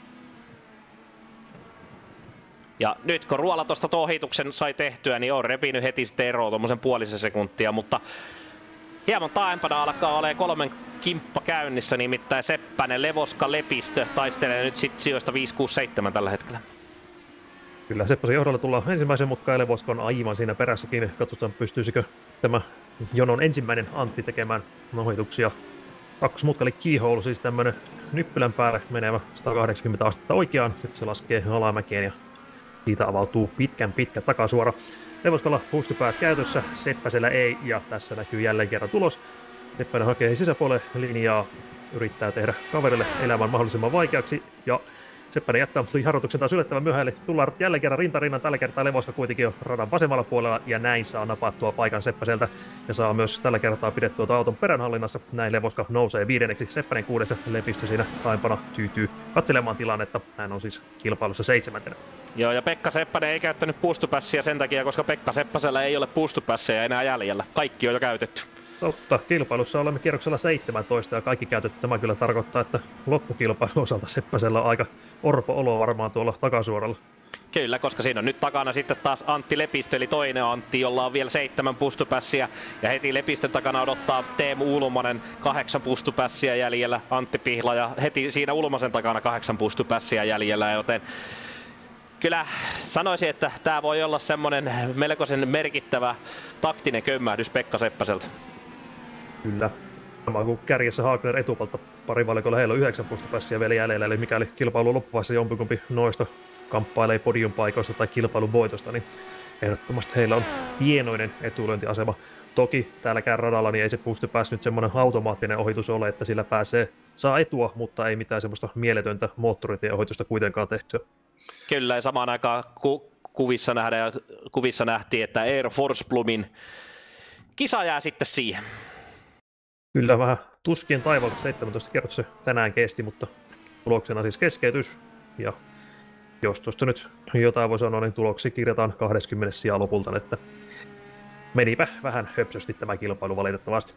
Ja nyt kun Ruola tuosta ohituksen sai tehtyä, niin on repinyt heti sitten eroa tuommoisen puolisen sekuntia, mutta hieman taaempana alkaa olemaan kolmen kimppa käynnissä, nimittäin Seppänen, Levoska, Lepistö taistelee nyt sit sijoista viisi kuusi seitsemän tällä hetkellä. Kyllä Seppäsen johdolla tullaan ensimmäisen mutkaan ja Levoska on aivan siinä perässäkin. Katsotaan pystyisikö tämä jonon ensimmäinen Antti tekemään ohituksia. Kakkosmutka eli keyhole, siis tämmönen nyppylän päälle menevä sata kahdeksankymmentä astetta oikeaan. Sitten se laskee alamäkeen ja siitä avautuu pitkän pitkä takasuora. Levoskalla pustupäät käytössä, Seppäsellä ei, ja tässä näkyy jälleen kerran tulos. Seppänen hakee sisäpuolelle linjaa, yrittää tehdä kaverille elämän mahdollisimman vaikeaksi, ja Seppänen jättää harjoituksen taas yllättävän myöhään, eli tullaan jälleen kerran rintarinnan, tällä kertaa Levoska kuitenkin on radan vasemmalla puolella, ja näin saa napattua paikan Seppäseltä, ja saa myös tällä kertaa pidettyä auton peränhallinnassa. Näin Levoska nousee viidenneksi, Seppänen kuudessa, Lepistö siinä taimpana tyytyy katselemaan tilannetta, hän on siis kilpailussa seitsemäntenä. Joo, ja Pekka Seppänen ei käyttänyt puustupässiä sen takia, koska Pekka Seppäsellä ei ole puustupässejä enää jäljellä. Kaikki on jo käytetty. Totta, kilpailussa olemme kierroksella seitsemäntoista ja kaikki käytetty. Tämä kyllä tarkoittaa, että loppukilpailun osalta Seppäsellä on aika orpo olo varmaan tuolla takasuoralla. Kyllä, koska siinä on nyt takana sitten taas Antti Lepistö, eli toinen Antti, jolla on vielä seitsemän pustupässiä. Ja heti Lepistön takana odottaa Teemu Ulmanen, kahdeksan pustupässiä jäljellä, Antti Pihla ja heti siinä Ulmasen takana kahdeksan pustupässiä jäljellä, joten kyllä sanoisin, että tämä voi olla semmoinen melkoisen merkittävä taktinen kömmähdys Pekka Seppäseltä. Kyllä. Sama kuin kärjessä Hagner etupalta pari valikolla, heillä on yhdeksän pustupässiä vielä jäljellä, eli mikäli kilpailu loppuvaiheessa jompikumpi noista kamppailee podium paikoista tai kilpailun voitosta, niin ehdottomasti heillä on hienoinen etulyöntiasema. Toki täälläkään radalla niin ei se Booster-Pass nyt semmoinen automaattinen ohitus ole, että sillä pääsee, saa etua, mutta ei mitään semmoista mieletöntä moottoritieohitusta kuitenkaan tehtyä. Kyllä, ja samaan aikaan ku, kuvissa, nähdään, kuvissa nähtiin, että Air Force Plumin kisa jää sitten siihen. Kyllä vähän tuskien taivaalta seitsemäntoista kierrosta se tänään kesti, mutta tuloksena siis keskeytys. Ja jos tuosta nyt jotain voi sanoa, niin tuloksi kirjataan kaksikymmentä sijaa lopulta, että menipä vähän höpsösti tämä kilpailu valitettavasti.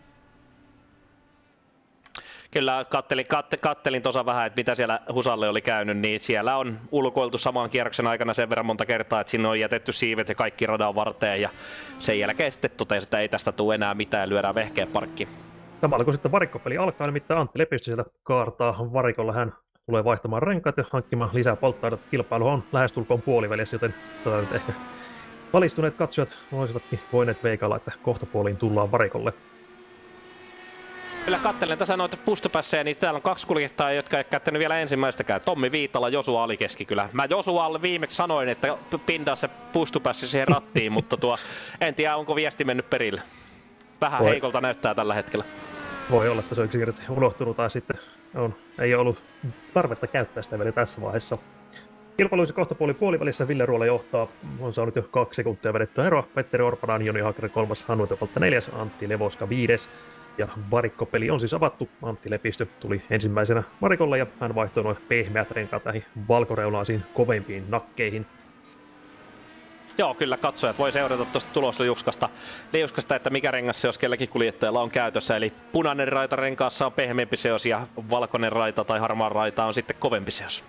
Kyllä, kattelin, katte, kattelin tuossa vähän, että mitä siellä Husalle oli käynyt, niin siellä on ulkoiltu saman kierroksen aikana sen verran monta kertaa, että sinne on jätetty siivet ja kaikki radan varteen, ja sen jälkeen sitten totesi, että ei tästä tule enää mitään ja lyödään vehkeen parkkiin. Samalla kun sitten varikkopeli alkaa, nimittäin Antti Lepistö sieltä kaartaa varikolla, hän tulee vaihtamaan renkaat ja hankkimaan lisää polttoainetta. Kilpailu on lähestulkoon puolivälissä, joten tota nyt ehkä valistuneet katsojat olisivatkin voineet veikalla, että kohta puoliin tullaan varikolle. Kyllä katselen tässä noita Booster-Passeja, niin täällä on kaksi kuljettajaa, jotka ei käyttänyt vielä ensimmäistäkään. Tommi Viitala, Josu Alikeskikylä. Mä Josualle viimeksi sanoin, että pindaa se Booster-Passi siihen rattiin, mutta tuo, en tiedä onko viesti mennyt perille. Vähän Voi. heikolta näyttää tällä hetkellä. Voi olla, että se on yksinkertaisesti unohtunut tai sitten on, ei ole ollut tarvetta käyttää sitä vielä tässä vaiheessa. Kilpailuissa kohta puoli puolivälissä Ville Ruola johtaa, on saanut jo kaksi sekuntia vedettyä eroa. Petteri Orpanan, Joni Hakkinen kolmas, Hannu Topalta neljäs, Antti Levoska viides. Ja varikkopeli on siis avattu. Antti Lepistö tuli ensimmäisenä varikolla ja hän vaihtoi noin pehmeät renkaat näihin valkoreulaisiin kovempiin nakkeihin. Joo, kyllä katsojat voi seurata tuosta tulosliuskasta, liuskasta, että mikä rengas se jos kellekin kuljettajalla on käytössä. Eli punainen raita renkaassa on pehmeämpi seos ja valkoinen raita tai harmaa raita on sitten kovempi seos.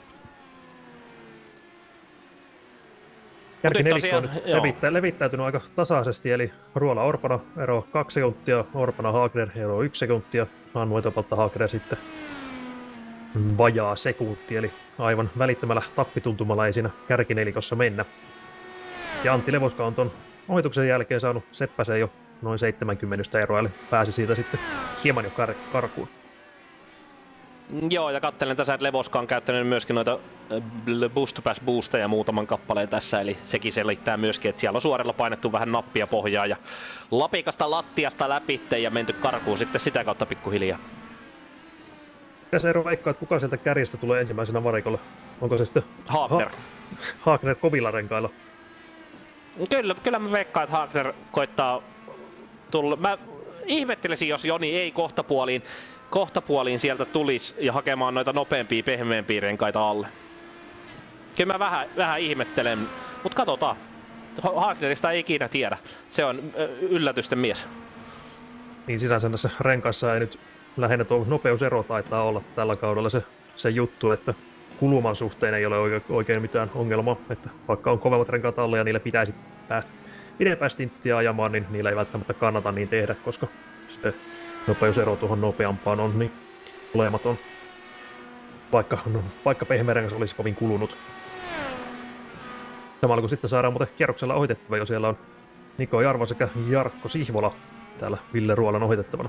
Kärkinelikko on nyt levittää, levittäytynyt aika tasaisesti, eli Ruola Orpana ero kaksi sekuntia, Orpana Haakner ero yksi sekuntia, Hannu Etopalta Haakner sitten vajaa sekunti, eli aivan välittömällä tappituntumalla ei siinä kärkinelikossa mennä. Ja Antti Levoska on tuon ohituksen jälkeen saanut Seppäseen jo noin seitsemänkymmentä eroa, eli pääsi siitä sitten hieman jo kar- karkuun. Joo, ja katselen tässä, että Levoska on käyttänyt myöskin noita Boost to Pass boosteja muutaman kappaleen tässä, eli sekin selittää myöskin, että siellä on suorella painettu vähän nappia pohjaa ja lapikasta lattiasta läpi ja menty karkuun sitten sitä kautta pikkuhiljaa. Tässä Eero veikkaa, että kuka sieltä kärjestä tulee ensimmäisenä varikolla? Onko se sitten Haakner? Ha- Haakner kovilla renkailla? Kyllä, kyllä mä veikkaan, että Haakner koittaa tulla. Mä ihmettelisin, jos Joni ei kohtapuoliin kohtapuoliin sieltä tulisi ja hakemaan noita nopeampia, pehmeämpiä renkaita alle. Kyllä mä vähän, vähän ihmettelen, mutta katsotaan. Haaknerista ei ikinä tiedä. Se on yllätysten mies. Niin sinänsä näissä renkaissa ei nyt lähinnä tuo nopeusero taitaa olla tällä kaudella se, se juttu, että kuluman suhteen ei ole oikein, oikein mitään ongelmaa. Että vaikka on kovemmat renkaat alle ja niillä pitäisi päästä pidempää stinttiä ajamaan, niin niillä ei välttämättä kannata niin tehdä, koska se nopeusero tuohon nopeampaan on niin olematon, vaikka, no, vaikka pehmeä rengas olisi kovin kulunut. Samalla kun sitten saadaan muuten kierroksella ohitettava, jo siellä on Niko Jarvo sekä Jarkko Sihvola täällä Ville Ruolan ohitettavana.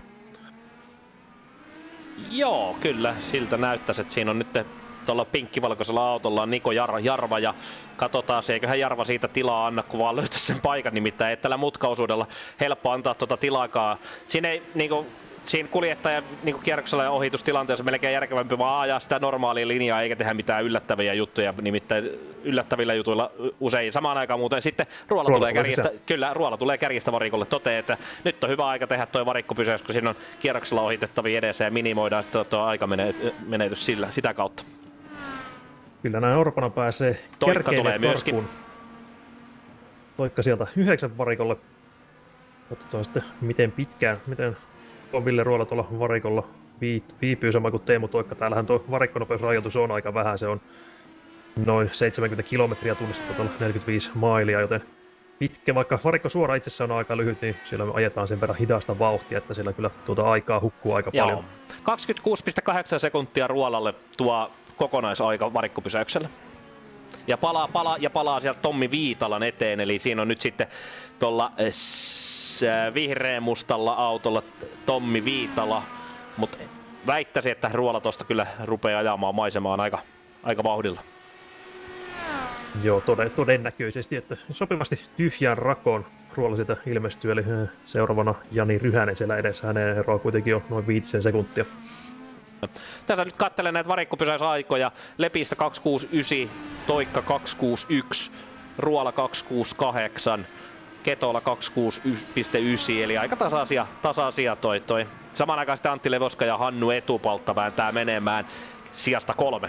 Joo, kyllä siltä näyttäisi, että siinä on nyt tuolla pinkkivalkoisella autolla on Niko Jar- Jarva ja katsotaan se, eiköhän Jarva siitä tilaa anna, kun vaan löytäisi sen paikan, nimittäin ei tällä mutkaosuudella helppo antaa tuota tilaakaan. Siinä ei niinku Siinä kuljettajan niin kierroksella ja ohitustilanteessa melkein järkevämpi vaan ajaa sitä normaalia linjaa eikä tehdä mitään yllättäviä juttuja, nimittäin yllättävillä jutuilla usein samaan aikaan muuten sitten Ruola, Ruola tulee kärjestä, kyllä Ruola tulee kärjestä varikolle, toteaa, että nyt on hyvä aika tehdä tuo varikkopysäys, kun siinä on kierroksella ohitettavia edessä ja minimoidaan sitten tuo aikamenetys sillä, sitä kautta. Kyllä näin Orpana pääsee Toikka tulee myöskin. Toikka sieltä yhdeksän varikolle. Katsotaan sitten miten pitkään, miten tuo Ville Ruola tuolla varikolla viipyy sama kuin Teemu Toikka. Täällähän tuo varikkonopeusrajoitus on aika vähän, se on noin seitsemänkymmentä kilometriä tunnissa, tuolla neljäkymmentäviisi mailia, joten pitkä, vaikka varikko suora itsessään on aika lyhyt, niin siellä me ajetaan sen verran hidasta vauhtia, että siellä kyllä tuota aikaa hukkuu aika Joo. paljon. kaksikymmentäkuusi pilkku kahdeksan sekuntia Ruolalle tuo kokonaisaika varikkopysäyksellä. Ja palaa, palaa ja palaa sieltä Tommi Viitalan eteen, eli siinä on nyt sitten tuolla vihreän mustalla autolla Tommi Viitala, mutta väittäisin, että Ruola tuosta kyllä rupeaa ajamaan maisemaan aika, aika vauhdilla. Joo, toden, todennäköisesti, että sopivasti tyhjään rakoon Ruola siitä ilmestyy, eli seuraavana Jani Ryhänen siellä edessä. Hänen eroa kuitenkin on noin viitisen sekuntia. Tässä nyt katselen näitä varikkopysäysaikoja. Lepistä kaksi kuusi yhdeksän, Toikka kaksi kuusi yksi, Ruola kaksi kuusi kahdeksan, Ketola kaksi kuusi yhdeksän, eli aika tasaisia, tasaisia toi toi. Samanaikaisesti Antti Levoska ja Hannu Etupaltta vääntää menemään sijasta kolme.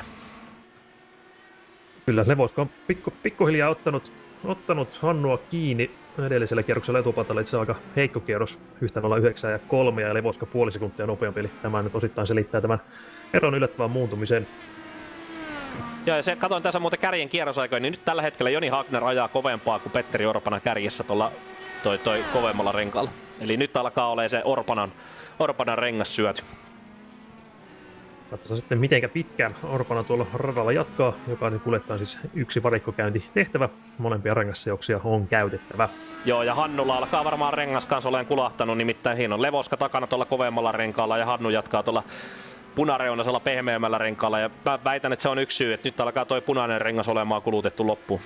Kyllä, Levoska on pikku, pikkuhiljaa ottanut, ottanut Hannua kiinni edellisellä kierroksella Etupaltalla. Itse aika heikko kierros, yksi nolla yhdeksän ja kolme, ja Levoska puoli sekuntia nopeampi, eli tämä nyt osittain selittää tämän eron yllättävän muuntumisen. Joo, ja se, katoin tässä muuten kärjen kierrosaikoja, niin nyt tällä hetkellä Joni Hagner ajaa kovempaa kuin Petteri Orpana kärjessä tuolla toi, toi kovemmalla renkaalla. Eli nyt alkaa olemaan se Orpanan, Orpanan rengas syöty. Katsotaan sitten mitenkä pitkään Orpana tuolla radalla jatkaa, joka nyt kuljettaa siis yksi varikkokäynti tehtävä. Molempia rengasseoksia on käytettävä. Joo, ja Hannulla alkaa varmaan rengas kanssa olen kulahtanut, nimittäin siinä on Levoska takana tuolla kovemmalla renkaalla ja Hannu jatkaa tuolla punareunaisella pehmeämmällä renkaalla. Ja mä väitän, että se on yksi syy, että nyt alkaa toi punainen rengas olemaan kulutettu loppuun.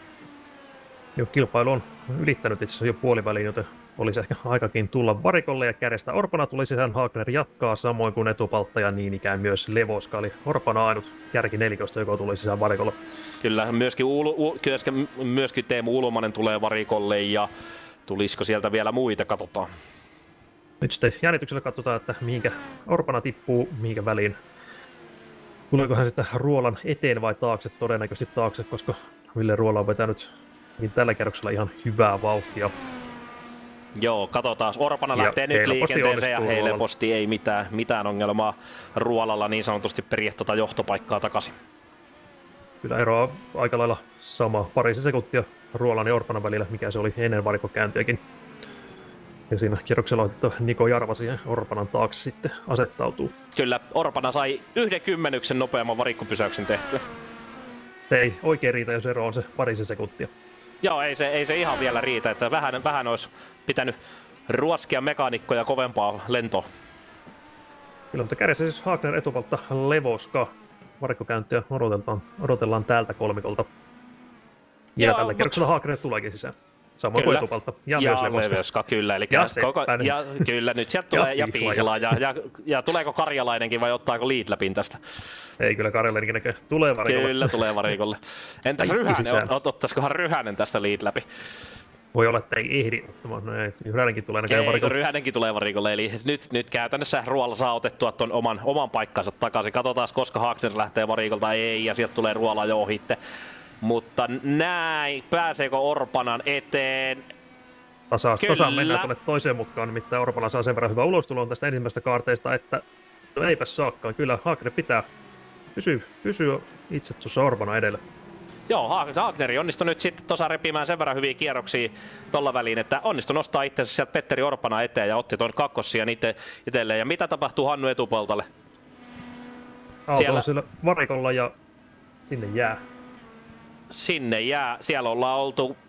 Joo, kilpailu on ylittänyt itse asiassa jo puoliväliin, joten olisi ehkä aikakin tulla varikolle, ja kärjestä Orpana tuli sisään. Hagner jatkaa samoin kuin Etupaltta ja niin ikään myös Levoska, eli Orpana ainut kärki nelikosta, joka tuli sisään varikolle. Kyllä, myöskin, Uulu, myöskin Teemu Ulmanen tulee varikolle, ja tulisiko sieltä vielä muita, katsotaan. Nyt sitten jännityksellä katsotaan, että mihinkä Orpana tippuu, mihinkä väliin. Tuleeko hän sitten Ruolan eteen vai taakse? Todennäköisesti taakse, koska Ville Ruola on vetänyt niin tällä kerroksella ihan hyvää vauhtia. Joo, katsotaan. Orpana lähtee nyt liikenteeseen ja helposti ei mitään, mitään ongelmaa Ruolalla niin sanotusti periä tuota johtopaikkaa takaisin. Kyllä eroa aika lailla sama, parisen sekuntia Ruolan ja Orpanan välillä, mikä se oli ennen varikkokäyntiäkin. Ja siinä kierroksella otettu Niko Jarva siihen Orpanan taakse sitten asettautuu. Kyllä, Orpana sai yhden kymmenyksen nopeamman varikkopysäyksen tehtyä. Se ei oikein riitä, jos ero on se parisen sekuntia. Joo, ei se, ei se ihan vielä riitä, että vähän, vähän olisi pitänyt ruoskia mekaanikkoja kovempaa lentoa. Kyllä, mutta kärjessä siis Hagner, Etupaltta, Levoska. Varikkokäyntiä odotellaan, odotellaan täältä kolmikolta. Ja Joo, tällä kierroksella mutta... Hagner tuleekin sisään. Samoin kuin Etupalta ja, ja myös Levoska. Levoska. Kyllä, eli ja, koko, ja kyllä, nyt sieltä tulee ja Pihla. Ja, ja, ja tuleeko Karjalainenkin vai ottaako Lidläpin tästä? Ei, kyllä Karjalainenkin näkö tulee varikolle. Kyllä, tulee varikolle. Entäs Ryhänen, ot, ottaisikohan Ryhänen tästä Lidläpi? Voi olla, että ei ehdi ottamaan. No ei, Ryhänenkin tulee näköjään varikolle. Ryhänenkin tulee varikolle, eli nyt, nyt käytännössä Ruola saa otettua tuon oman, oman paikkansa takaisin. Katsotaan, koska Hagner lähtee varikolta, ei, ja sieltä tulee Ruola jo ohitte. Mutta näin, pääseekö Orpanan eteen? Tasaan, tasaan mennään tuonne toiseen mukaan, nimittäin Orpana saa sen verran hyvä ulostulon tästä ensimmäisestä kaarteesta, että no eipä saakaan. Kyllä Hagner pitää pysyä, pysyä itse tuossa Orpana edellä. Joo, Hagneri onnistui nyt sitten tuossa repimään sen verran hyviä kierroksia tuolla väliin, että onnistui nostaa itsensä sieltä Petteri Orpana eteen ja otti tuon kakkossijan itse, itselleen. Ja mitä tapahtuu Hannu Etupaltalle? Auto siellä... on siellä varikolla ja sinne jää. Sinne jää. Siellä ollaan oltu...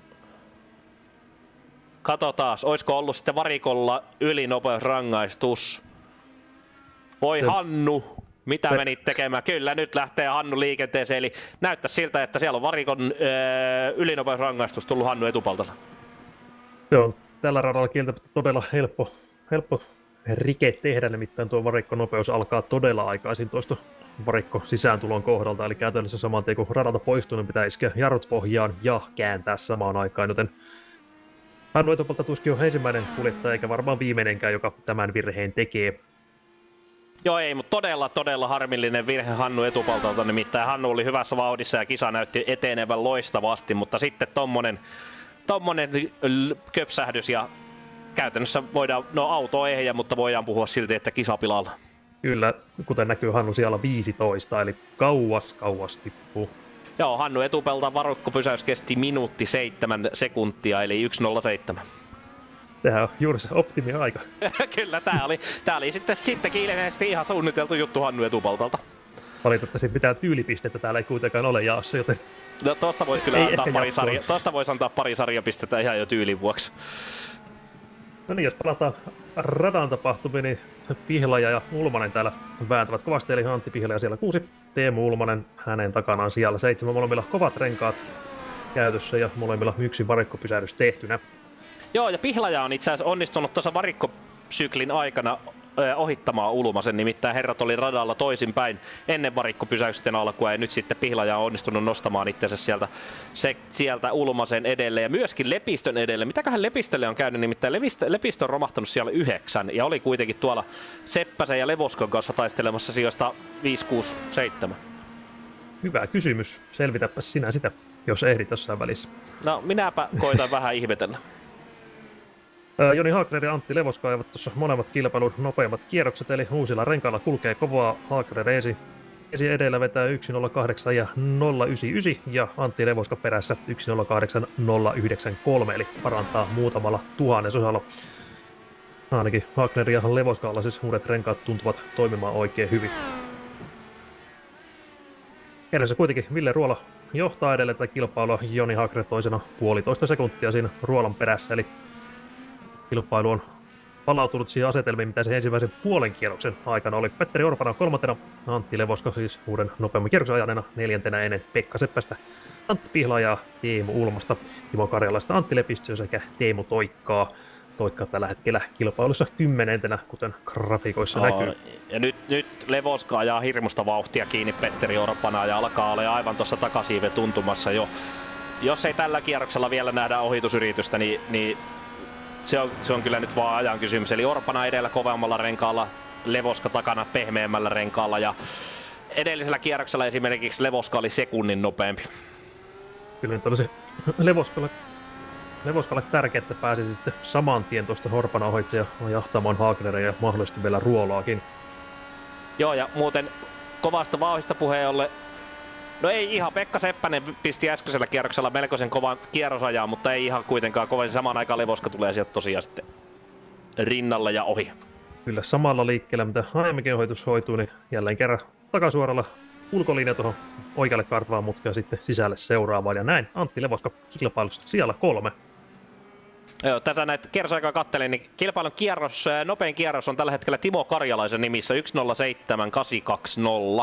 Katsotaan, olisiko ollut sitten varikolla ylinopeusrangaistus. Voi Hannu! Mitä menit tekemään? Kyllä, nyt lähtee Hannu liikenteeseen, eli näyttää siltä, että siellä on varikon öö, ylinopeusrangaistus tullut Hannu Etupaltalta. Se on tällä radalla kieltämättä todella helppo, helppo rike tehdä, nimittäin tuo varikkonopeus alkaa todella aikaisin tuosta varikko sisääntulon kohdalta, eli käytännössä saman tien kun radalta poistuu, niin pitää iskeä jarrut pohjaan ja kääntää samaan aikaan, joten Hannu Etupalta tuskin on ensimmäinen kuljettaja, eikä varmaan viimeinenkään, joka tämän virheen tekee. Joo ei, mutta todella todella harmillinen virhe Hannu Etupaltalta, nimittäin Hannu oli hyvässä vauhdissa ja kisa näytti etenevän loistavasti, mutta sitten tommonen, tommonen köpsähdys ja käytännössä voidaan, no auto on ehjä, mutta voidaan puhua silti, että kisa pilalla. Kyllä, kuten näkyy Hannu siellä viisitoista, eli kauas kauas tippuu. Joo, Hannu Etupalta varokkopysäys kesti minuutti seitsemän sekuntia, eli yksi nolla seitsemän. Tämähän on juuri se optimi-aika. Kyllä, tää oli, tää oli sitten sittenkin ilmeisesti ihan suunniteltu juttu Hannu Etupaltalta. Valitettavasti mitään tyylipistettä täällä ei kuitenkaan ole jaossa, joten... No tosta vois kyllä antaa pari, sarja, tosta vois antaa pari sarjapistettä ihan jo tyylin vuoksi. No niin, jos palataan radan tapahtumiin, niin Pihlaja ja Ulmanen täällä vääntävät kovasti, eli Antti Pihlaja siellä kuusi, Teemu Ulmanen hänen takanaan siellä seitsemän, molemmilla kovat renkaat käytössä ja molemmilla yksi varikkopysähdys tehtynä. Joo, ja Pihlaja on itse asiassa onnistunut tuossa varikkosyklin aikana ohittamaan Ulmasen, nimittäin herrat oli radalla toisinpäin ennen varikkopysäysten alkua ja nyt sitten Pihlaja on onnistunut nostamaan itsensä sieltä, se, sieltä Ulmasen edelle ja myöskin Lepistön edelle. Mitäköhän Lepistölle on käynyt, nimittäin Lepistö, Lepistö on romahtanut siellä yhdeksän ja oli kuitenkin tuolla Seppäsen ja Levoskon kanssa taistelemassa sijoista viisi, kuusi, seitsemän. Hyvä kysymys. Selvitäpä sinä sitä, jos ehdit jossain välissä. No minäpä koitan vähän ihmetellä. Joni Haakner ja Antti Levoska ajavat tuossa molemmat kilpailun nopeimmat kierrokset, eli uusilla renkailla kulkee kovaa. Haakner esi, esi edellä vetää yksi nolla kahdeksan ja nolla yhdeksänkymmentäyhdeksän ja Antti Levoska perässä yksi nolla kahdeksan nolla yhdeksänkymmentäkolme, eli parantaa muutamalla tuhannesosalla. Ainakin Haakner ja Levoskalla siis uudet renkaat tuntuvat toimimaan oikein hyvin. Edessä kuitenkin Ville Ruola johtaa edelleen tätä kilpailua, Joni Haakner toisena puolitoista sekuntia siinä Ruolan perässä, eli kilpailu on palautunut siihen asetelmiin, mitä se ensimmäisen puolen kierroksen aikana oli. Petteri Orpana kolmantena, Antti Levoska siis uuden nopeamman kierroksen ajaneena neljäntenä ennen Pekka Seppästä, Antti Pihlajaa, Teemu Ulmasta, Timo Karjalaista, Antti Lepistöä sekä Teemu Toikkaa. Toikka tällä hetkellä kilpailussa kymmenentenä, kuten grafiikoissa oh, näkyy. Ja nyt, nyt Levoska ajaa hirmusta vauhtia kiinni Petteri Orpana ja alkaa olla aivan tuossa takasiiven tuntumassa jo. Jos ei tällä kierroksella vielä nähdä ohitusyritystä, niin, niin Se on, se on kyllä nyt vaan ajan kysymys. Eli Orpana edellä kovemmalla renkaalla, Levoska takana pehmeämmällä renkaalla ja edellisellä kierroksella esimerkiksi Levoska oli sekunnin nopeampi. Kyllä nyt olisi Levoskalle, Levoskalle tärkeää, että pääsisi sitten saman tien tuosta Orpana ohitse ja jahtamaan Haakneria ja mahdollisesti vielä Ruolaakin. Joo, ja muuten kovasta vauhdista puheen ollen, no ei ihan, Pekka Seppänen pisti äskeisellä kierroksella melkoisen kovan kierrosajaa, mutta ei ihan kuitenkaan kovan. Samaan aikaan Levoska tulee sieltä tosiaan sitten rinnalle ja ohi. Kyllä samalla liikkeellä, mitä aiemminkin ohitus hoitui, niin jälleen kerran takasuoralla ulkolinja tuohon oikealle karvaan mutka ja sitten sisälle seuraavaan. Ja näin Antti Levoska kilpailussa siellä kolme. Joo, tässä näitä kierrosaikaa kattelin, niin kilpailun kierros, nopein kierros on tällä hetkellä Timo Karjalaisen nimissä yksi nolla seitsemän kahdeksan kaksikymmentä.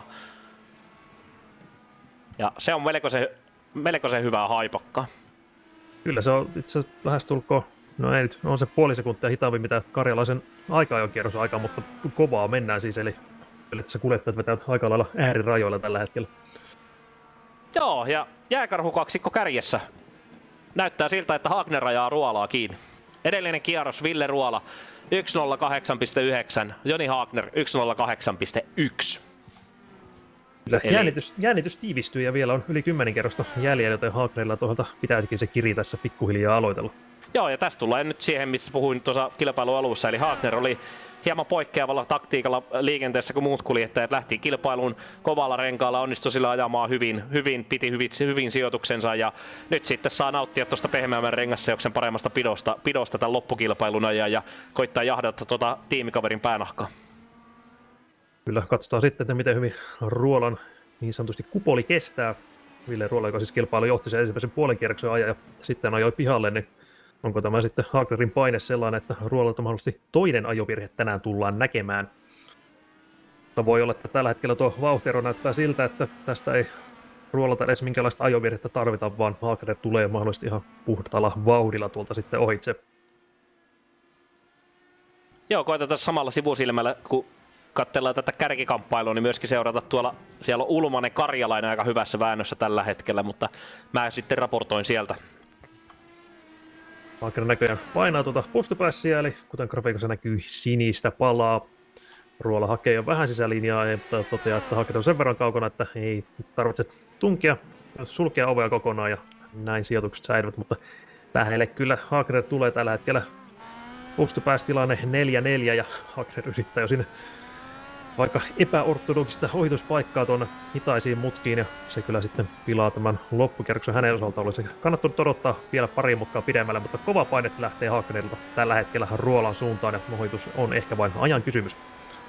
Ja se on melkoisen, melkoisen hyvää haipakkaa. Kyllä se on itse asiassa lähestulkoon, no ei nyt, on se puoli sekuntia hitaampi mitä Karjalaisen aika-ajon kierrosaika, mutta kovaa mennään siis, eli se kuljettajat vetävät aika lailla äärirajoilla tällä hetkellä. Joo, ja jääkarhukaksikko kärjessä. Näyttää siltä, että Haakner ajaa Ruolaa kiinni. Edellinen kierros Ville Ruola yksi nolla kahdeksan pilkku yhdeksän, Joni Haakner yksi nolla kahdeksan pilkku yksi. Kyllä, Eli... jännitys, jännitys tiivistyy ja vielä on yli kymmenen kerrosta jäljellä, joten Haaknerilla tuolta pitäisikin se kiri tässä pikkuhiljaa aloitella. Joo, ja tästä tullaan nyt siihen, mistä puhuin tuossa kilpailun alussa, eli Haakner oli hieman poikkeavalla taktiikalla liikenteessä, kun muut kuljettajat lähti kilpailuun kovalla renkaalla, onnistui sillä ajamaan hyvin, hyvin piti hyvin, hyvin sijoituksensa, ja nyt sitten saa nauttia tuosta pehmeämmän rengasseoksen paremmasta pidosta, pidosta tämän loppukilpailun ajan, ja koittaa jahdata tuota tiimikaverin päänahkaa. Kyllä, katsotaan sitten, että miten hyvin Ruolan niin sanotusti kupoli kestää. Ville Ruola, joka siis kilpailu johti sen ensimmäisen puolen kierroksen ajan ja sitten ajoi pihalle, niin onko tämä sitten Haaknerin paine sellainen, että Ruolalta mahdollisesti toinen ajovirhe tänään tullaan näkemään. Mutta voi olla, että tällä hetkellä tuo vauhtiero näyttää siltä, että tästä ei Ruolalta edes minkälaista ajovirhettä tarvita, vaan Haakner tulee mahdollisesti ihan puhtaalla vauhdilla tuolta sitten ohitse. Joo, koitetaan samalla sivusilmällä, kun katsellaan tätä kärkikamppailua, niin myöskin seurata tuolla, siellä on Ulmanen Karjalainen aika hyvässä väännössä tällä hetkellä, mutta mä sitten raportoin sieltä. Haakner näköjään painaa tuota postupäässiä, eli kuten grafiikossa näkyy, sinistä palaa. Ruola hakee jo vähän sisälinjaa ja toteaa, että Haakner on sen verran kaukana, että ei tarvitse tunkia, sulkea ovea kokonaan ja näin sijoitukset säilyvät, mutta lähelle kyllä Haakner tulee tällä hetkellä. Postupäästilanne neljä neljä ja Haakner yrittää jo sinne vaikka epäortodokista ohituspaikkaa tuonne hitaisiin mutkiin ja se kyllä sitten pilaa tämän loppukierroksen hänen osalta. Olisi kannattanut odottaa vielä pari mutkaa pidemmälle, mutta kova paine lähtee Haaknerilta tällä hetkellä Ruolan suuntaan ja ohitus on ehkä vain ajan kysymys.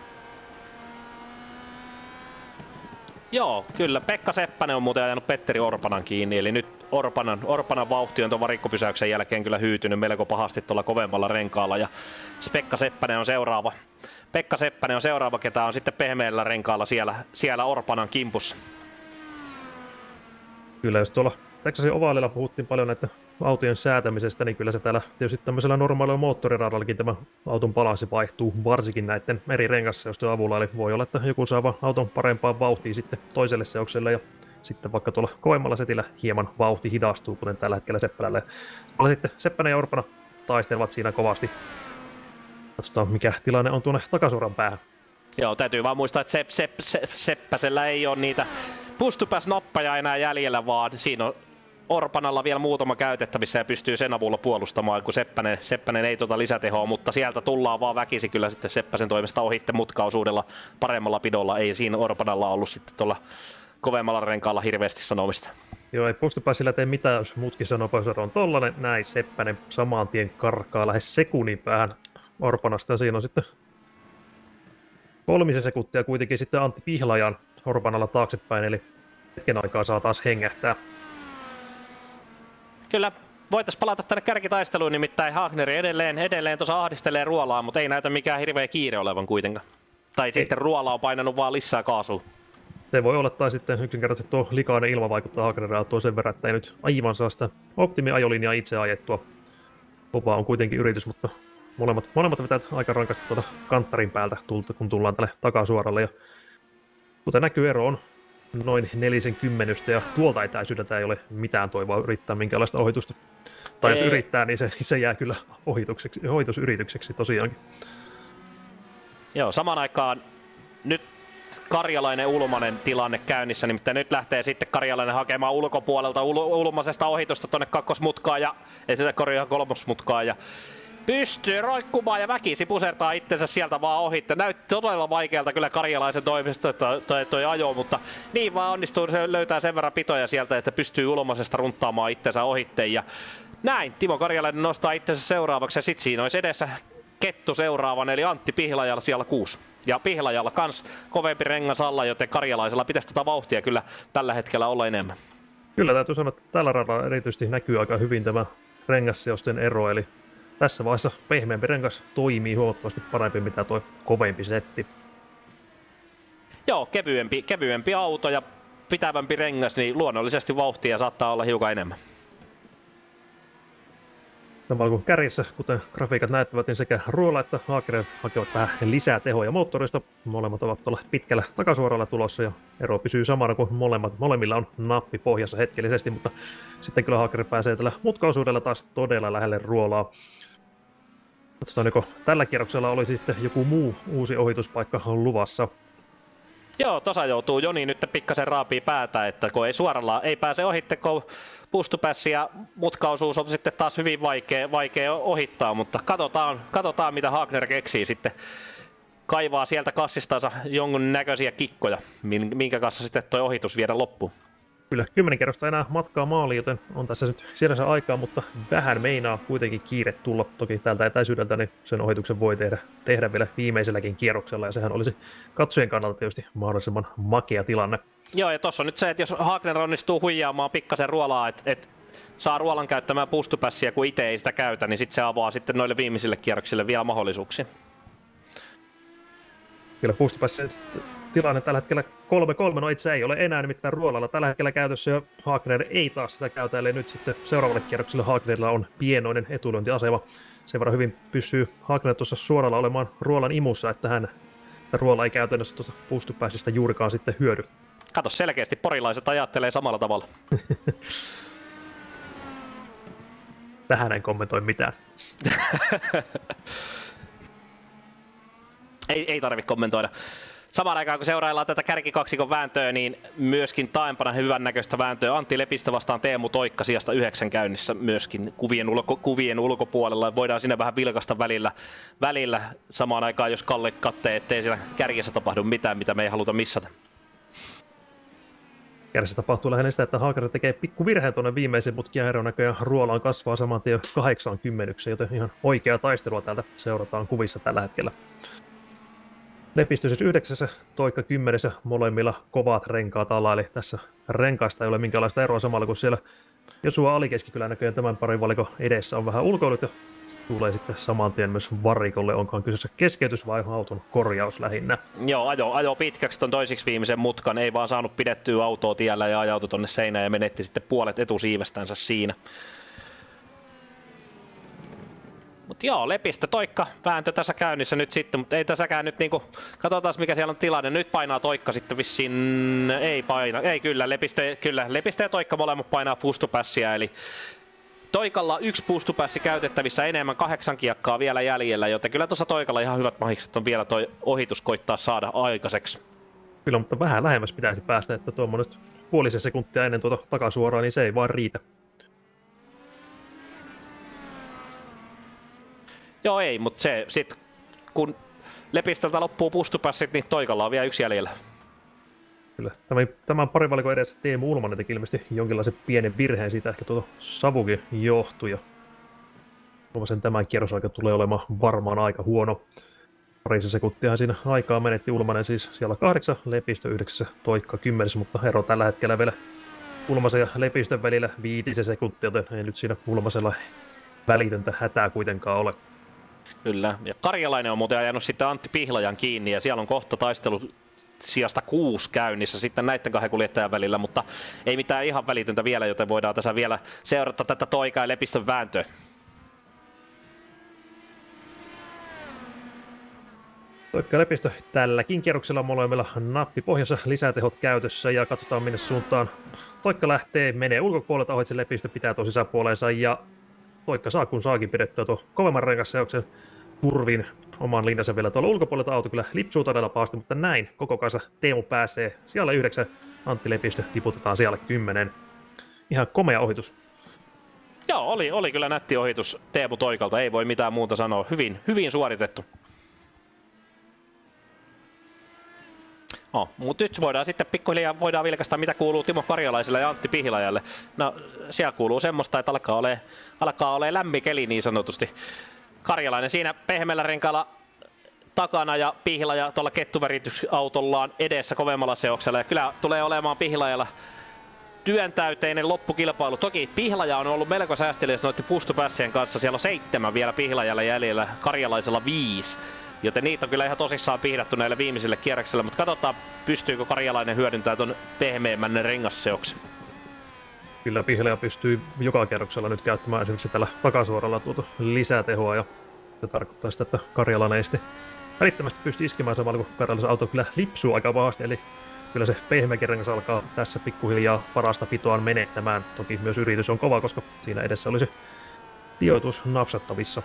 Joo, kyllä. Pekka Seppänen on muuten ajanut Petteri Orpanan kiinni, eli nyt Orpanan, Orpanan vauhti on tuon varikkopysäyksen jälkeen kyllä hyytynyt melko pahasti tuolla kovemmalla renkaalla ja Pekka Seppänen on seuraava. Pekka Seppänen on seuraava, ketä on sitten pehmeällä renkaalla siellä, siellä Orpanan kimpussa. Kyllä, jos tuolla Texasin ovaalilla puhuttiin paljon näitä autojen säätämisestä, niin kyllä se täällä tietysti tämmöisellä normaalilla moottoriradallakin tämä auton balanssi vaihtuu, varsinkin näiden eri rengasseosten avulla, eli voi olla, että joku saa vaan auton parempaan vauhtiin sitten toiselle seokselle, ja sitten vaikka tuolla kovemmalla setillä hieman vauhti hidastuu, kuten tällä hetkellä Seppälällä. Ja sitten Seppänen ja Orpana taistelevat siinä kovasti. Katsotaan, mikä tilanne on tuonne takasuoran päähän. Joo, täytyy vaan muistaa, että Sepp, Sepp, Sepp, Seppäsellä ei ole niitä pustupäs-noppaja enää jäljellä, vaan siinä on Orpanalla vielä muutama käytettävissä ja pystyy sen avulla puolustamaan, kun Seppänen, Seppänen ei tuota lisätehoa, mutta sieltä tullaan vaan väkisi kyllä sitten Seppäsen toimesta ohitte mutkaosuudella paremmalla pidolla. Ei siinä Orpanalla ollut sitten tuolla kovemmalla renkaalla hirveästi sanomista. Joo, ei pustupäisillä tee mitään, jos mutkissa nopeusero on tollanen. Näin Seppänen saman tien karkaa lähes sekunnin päähän Orpanasta, ja siinä on sitten kolmisen sekuntia kuitenkin sitten Antti Pihlajan Orpanalla taaksepäin, eli hetken aikaa saa taas hengähtää. Kyllä, voitaisiin palata tänne kärkitaisteluun, nimittäin Hagneri edelleen, edelleen tuossa ahdistelee Ruolaa, mutta ei näytä mikään hirveä kiire olevan kuitenkaan. Tai ei. Sitten Ruola on painanut vaan lisää kaasua. Se voi olla, tai sitten yksinkertaisesti tuo likainen ilma vaikuttaa Hagnerin autoon sen verran, että ei nyt aivan saa sitä optimiajolinjaa itse ajettua. Lupa on kuitenkin yritys, mutta molemmat, molemmat vetävät aika rankasti tuota kanttarin päältä, kun tullaan tälle takasuoralle. Ja kuten näkyy, ero on noin nelisen kymmenystä, ja tuolta etäisyydeltä ei ole mitään toivoa yrittää minkäänlaista ohitusta. Tai ei. Jos yrittää, niin se, se jää kyllä ohitukseksi, ohitusyritykseksi tosiaankin. Joo, samaan aikaan nyt Karjalainen Ulmanen tilanne käynnissä, nimittäin nyt lähtee sitten Karjalainen hakemaan ulkopuolelta ul- Ulmasesta ohitusta tuonne kakkosmutkaan ja sitten korjaa kolmosmutkaan ja pystyy roikkumaan ja väkisi pusertaa itsensä sieltä vaan ohitte. Näytti todella vaikealta kyllä Karjalaisen toimesta toi, toi, toi ajo, mutta niin vaan onnistuu, se löytää sen verran pitoja sieltä, että pystyy Ulmasesta runttaamaan itsensä ohitte. Ja näin Timo Karjalainen nostaa itsensä seuraavaksi ja sitten siinä olisi edessä Kettu seuraavan, eli Antti Pihlajalla siellä kuusi. Ja Pihlajalla kans kovempi rengas alla, joten Karjalaisella pitäisi tätä vauhtia kyllä tällä hetkellä olla enemmän. Kyllä täytyy sanoa, että tällä radalla erityisesti näkyy aika hyvin tämä rengasseosten ero, eli tässä vaiheessa pehmeämpi rengas toimii huomattavasti parempi mitä tuo kovempi setti. Joo, kevyempi, kevyempi auto ja pitävämpi rengas, niin luonnollisesti vauhtia saattaa olla hiukan enemmän. Samalla kuin kärjessä, kuten grafiikat näyttävät, niin sekä Ruola että Haakinen hakevat vähän lisää tehoja moottorista. Molemmat ovat tuolla pitkällä takasuoralla tulossa ja ero pysyy samana kuin molemmat. Molemmilla on nappi pohjassa hetkellisesti, mutta sitten kyllä Haakinen pääsee tällä mutkaosuudella taas todella lähelle Ruolaa. Katsotaan, joko tällä kierroksella olisi sitten joku muu uusi ohituspaikka luvassa. Joo, tosa joutuu Joni nyt pikkasen raapii päätä, että kun ei suoralla ei pääse ohitte, kun pustupässi ja mutkaosuus on sitten taas hyvin vaikea, vaikea ohittaa, mutta katsotaan, katsotaan mitä Hagner keksii sitten. Kaivaa sieltä kassistansa jonkun näköisiä kikkoja, minkä kanssa sitten toi ohitus viedä loppuun. Kyllä, kymmenen kerrosta enää matkaa maaliin, joten on tässä nyt sinänsä aikaa, mutta vähän meinaa kuitenkin kiire tulla. Toki tältä etäisyydeltä niin sen ohituksen voi tehdä, tehdä vielä viimeiselläkin kierroksella, ja sehän olisi katsojien kannalta tietysti mahdollisimman makea tilanne. Joo, ja tossa on nyt se, että jos Hagner onnistuu huijaamaan pikkasen Ruolaa, että et saa Ruolan käyttämään pustupässiä, kun itse ei sitä käytä, niin sit se avaa sitten noille viimeisille kierroksille vielä mahdollisuuksia. Kyllä pustupässiä tilanne tällä hetkellä kolme kolme, no itse ei ole enää nimittäin Ruolalla tällä hetkellä käytössä, ja Hagner ei taas sitä käytä, eli nyt sitten seuraavalle kierrokselle Hagnerilla on pienoinen etulyöntiasema. Sen verran hyvin pysyy Hagner tuossa suoralla olemaan Ruolan imussa, että hän että Ruola ei käytännössä tuosta pustupäissistä juurikaan sitten hyödy. Kato, selkeästi porilaiset ajattelee samalla tavalla. Tähän en kommentoi mitään. ei, ei tarvitse kommentoida. Samaan aikaan kun seuraillaan tätä kärkikaksikon vääntöä, niin myöskin taaempana hyvännäköistä vääntöä Antti Lepistä vastaan Teemu Toikka sijasta yhdeksän käynnissä myöskin kuvien, ulko, kuvien ulkopuolella. Voidaan sinne vähän vilkasta välillä, välillä samaan aikaan, jos Kalle katsee, ettei siellä kärjessä tapahdu mitään, mitä me ei haluta missata. Kärjessä tapahtuu lähinnä sitä, että Hagner tekee pikku virheen tuonne viimeisen putkia eron näköjään Ruolaan kasvaa saman tien kahdeksankymmentä, joten ihan oikea taistelua täältä seurataan kuvissa tällä hetkellä. Lepistö siis yhdeksässä, Toikka kymmenessä, molemmilla kovat renkaat alla, eli tässä renkaista ei ole minkäänlaista eroa samalla kuin siellä Josua Alikeskikylän näköjään tämän parin valikon edessä on vähän ulkoilut ja tulee sitten saman tien myös varikolle. Onkohan kyseessä keskeytys vai auton korjaus lähinnä? Joo, ajo, ajo pitkäksi ton toisiksi viimeisen mutkan. Ei vaan saanut pidettyä autoa tiellä ja ajautui tonne seinään ja menetti sitten puolet etusiivestänsä siinä. Mutta joo, Lepistö, Toikka vääntö tässä käynnissä nyt sitten, mutta ei tässäkään nyt niinku, katsotaan mikä siellä on tilanne. Nyt painaa Toikka sitten vissiin, ei paina, ei kyllä, Lepistö, kyllä, Lepistö ja Toikka molemmat painaa pustupässiä, eli Toikalla yksi pustupässi käytettävissä enemmän, kahdeksan kiekkaa vielä jäljellä, joten kyllä tuossa Toikalla ihan hyvät mahikset on vielä toi ohitus koittaa saada aikaiseksi. Kyllä, mutta vähän lähemmäs pitäisi päästä, että tuommoinen puolisen sekuntia ennen tuota takasuoraa, niin se ei vaan riitä. Joo ei, mutta se sit kun Lepistöltä loppuu pustupässit, niin Toikalla on vielä yksi jäljellä. Kyllä. Tämän, tämän parivalikon edessä Teemu Ulmanen teki ilmeisesti jonkinlaisen pienen virheen, siitä ehkä tuota savukin johtui. Ja Ulmasen tämän kierrosaika tulee olemaan varmaan aika huono. Parisen sekuntiahan siinä aikaa menetti Ulmanen siis siellä kahdeksan, Lepistö yhdeksässä, Toikka kymmenessä, mutta ero tällä hetkellä vielä Ulmasen ja Lepistön välillä viitisen sekuntia, joten ei nyt siinä Ulmasella välitöntä hätää kuitenkaan ole. Kyllä, ja Karjalainen on muuten ajanut sitten Antti Pihlajan kiinni ja siellä on kohta taistelu sijasta kuusi käynnissä sitten näiden kahden kuljettajan välillä, mutta ei mitään ihan välitöntä vielä, joten voidaan tässä vielä seurata tätä Toikaa ja Lepistön vääntöä. Toikka ja Lepistö tälläkin kierroksella molemmilla nappi pohjassa, lisätehot käytössä ja katsotaan minne suuntaan Toikka lähtee, menee ulkopuolelta ohitse, Lepistö pitää tuon sisäpuoleensa ja Toikka saa kun saakin pidettyä tuon kovemman rengasseoksen turvin oman linjansa vielä tuolla ulkopuolelta. Auto kyllä lipsuu todella pahasti, mutta näin koko kansa Teemu pääsee siellä yhdeksän, Antti Lepistö tiputetaan siellä kymmenen. Ihan komea ohitus. Joo, oli, oli kyllä nätti ohitus Teemu Toikalta, ei voi mitään muuta sanoa. Hyvin, hyvin suoritettu. No, mutta nyt voidaan sitten pikkuhiljaa voidaan vilkaista, mitä kuuluu Timo Karjalaiselle ja Antti Pihlajalle. No, siellä kuuluu semmoista, että alkaa ole, alkaa ole lämmin keli niin sanotusti. Karjalainen siinä pehmeällä renkaalla takana ja Pihlaja tuolla kettuväritysautollaan edessä kovemmalla seoksella. Ja kyllä tulee olemaan Pihlajalla työntäyteinen loppukilpailu. Toki Pihlaja on ollut melko säästeliäs noiden pustupässien kanssa. Siellä on seitsemän vielä Pihlajalla jäljellä, Karjalaisella viisi. Joten niitä on kyllä ihan tosissaan pihdattu näille viimeisille kierroksille, mutta katsotaan pystyykö Karjalainen hyödyntämään tuon pehmeämmän rengasseoksen. Kyllä Pihlaja pystyy joka kerroksella nyt käyttämään esimerkiksi tällä takasuoralla tuota lisätehoa ja se tarkoittaa sitä, että Karjalainen ei sitten välittömästi pysty iskemään samalla, kun Karjalaisen auto kyllä lipsuu aika pahasti, eli kyllä se pehmeäkin rengas alkaa tässä pikkuhiljaa parasta pitoaan menettämään. Toki myös yritys on kova, koska siinä edessä oli se sijoitus napsattavissa.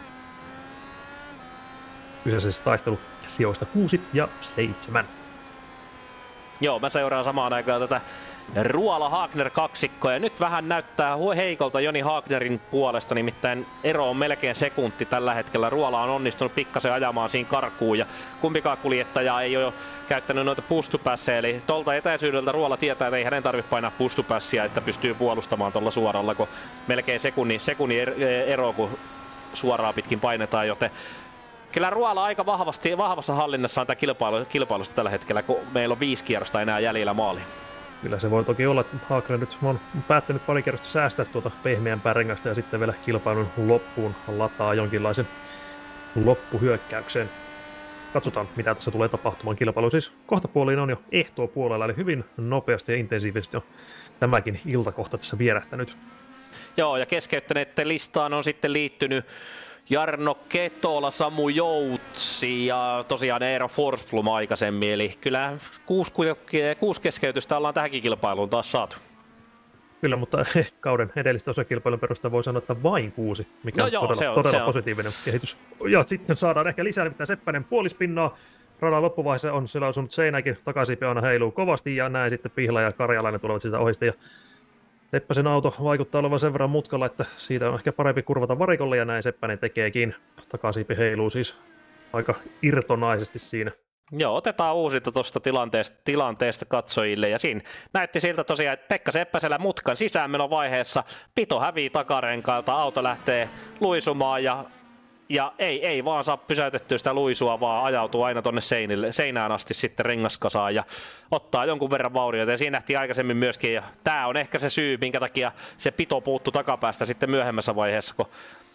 Kyseisessä taistelu sijoista kuusi ja seitsemän. Joo, mä seuraan samaan aikaan tätä Ruola-Hagner-kaksikkoa ja nyt vähän näyttää heikolta Joni Hagnerin puolesta, nimittäin ero on melkein sekunti tällä hetkellä. Ruola on onnistunut pikkasen ajamaan siinä karkuun ja kumpikaan kuljettaja ei ole käyttänyt noita pustupässejä, eli tolta etäisyydeltä Ruola tietää, että ei hänen tarvitse painaa pustupässiä, että pystyy puolustamaan tuolla suoralla, kun melkein sekunnin, sekunnin ero, kun suoraan pitkin painetaan, joten kyllä Ruola aika vahvasti, vahvassa hallinnassa on tämä kilpailu, kilpailusta tällä hetkellä, kun meillä on viisi kierrosta enää jäljellä maaliin. Kyllä se voi toki olla, että Hagner nyt on päättänyt pari kierrosta säästää tuota pehmeämpää rengasta ja sitten vielä kilpailun loppuun lataa jonkinlaisen loppuhyökkäyksen. Katsotaan, mitä tässä tulee tapahtumaan. Kilpailu siis kohtapuoliin on jo ehtoo puolella, eli hyvin nopeasti ja intensiivisesti on tämäkin iltakohta tässä vierähtänyt. Joo, ja keskeyttäneiden listaan on sitten liittynyt Jarno Ketola, Samu Joutsi ja tosiaan Eero Forsblom aikaisemmin, eli kyllä kuusi, kuusi keskeytystä ollaan tähänkin kilpailuun taas saatu. Kyllä, mutta kauden edellistä osakilpailun perusteella voi sanoa, että vain kuusi, mikä no on joo, todella, se on, todella se positiivinen on. Kehitys. Ja sitten saadaan ehkä lisää, nimittäin Seppänen puolispinnaa. Radan loppuvaiheessa on siellä osunut seinäkin, takaisin aina heiluu kovasti ja näin sitten Pihla ja Karjalainen tulevat sitä ohista. Ja Seppäsen auto vaikuttaa olevan sen verran mutkalla, että siitä on ehkä parempi kurvata varikolle ja näin Seppänen tekeekin. Takasiipi heiluu siis aika irtonaisesti siinä. Joo, otetaan uusinta tuosta tilanteesta, tilanteesta katsojille ja siinä näytti siltä tosiaan, että Pekka Seppäsellä mutkan sisäänmenovaiheessa pito hävii takarenkailta, auto lähtee luisumaan ja, ja ei, ei vaan saa pysäytettyä sitä luisua, vaan ajautuu aina tuonne seinille, seinään asti sitten rengaskasaan ja ottaa jonkun verran vaurioita ja siinä nähtiin aikaisemmin myöskin ja tämä on ehkä se syy, minkä takia se pito puuttu takapäästä sitten myöhemmässä vaiheessa, kun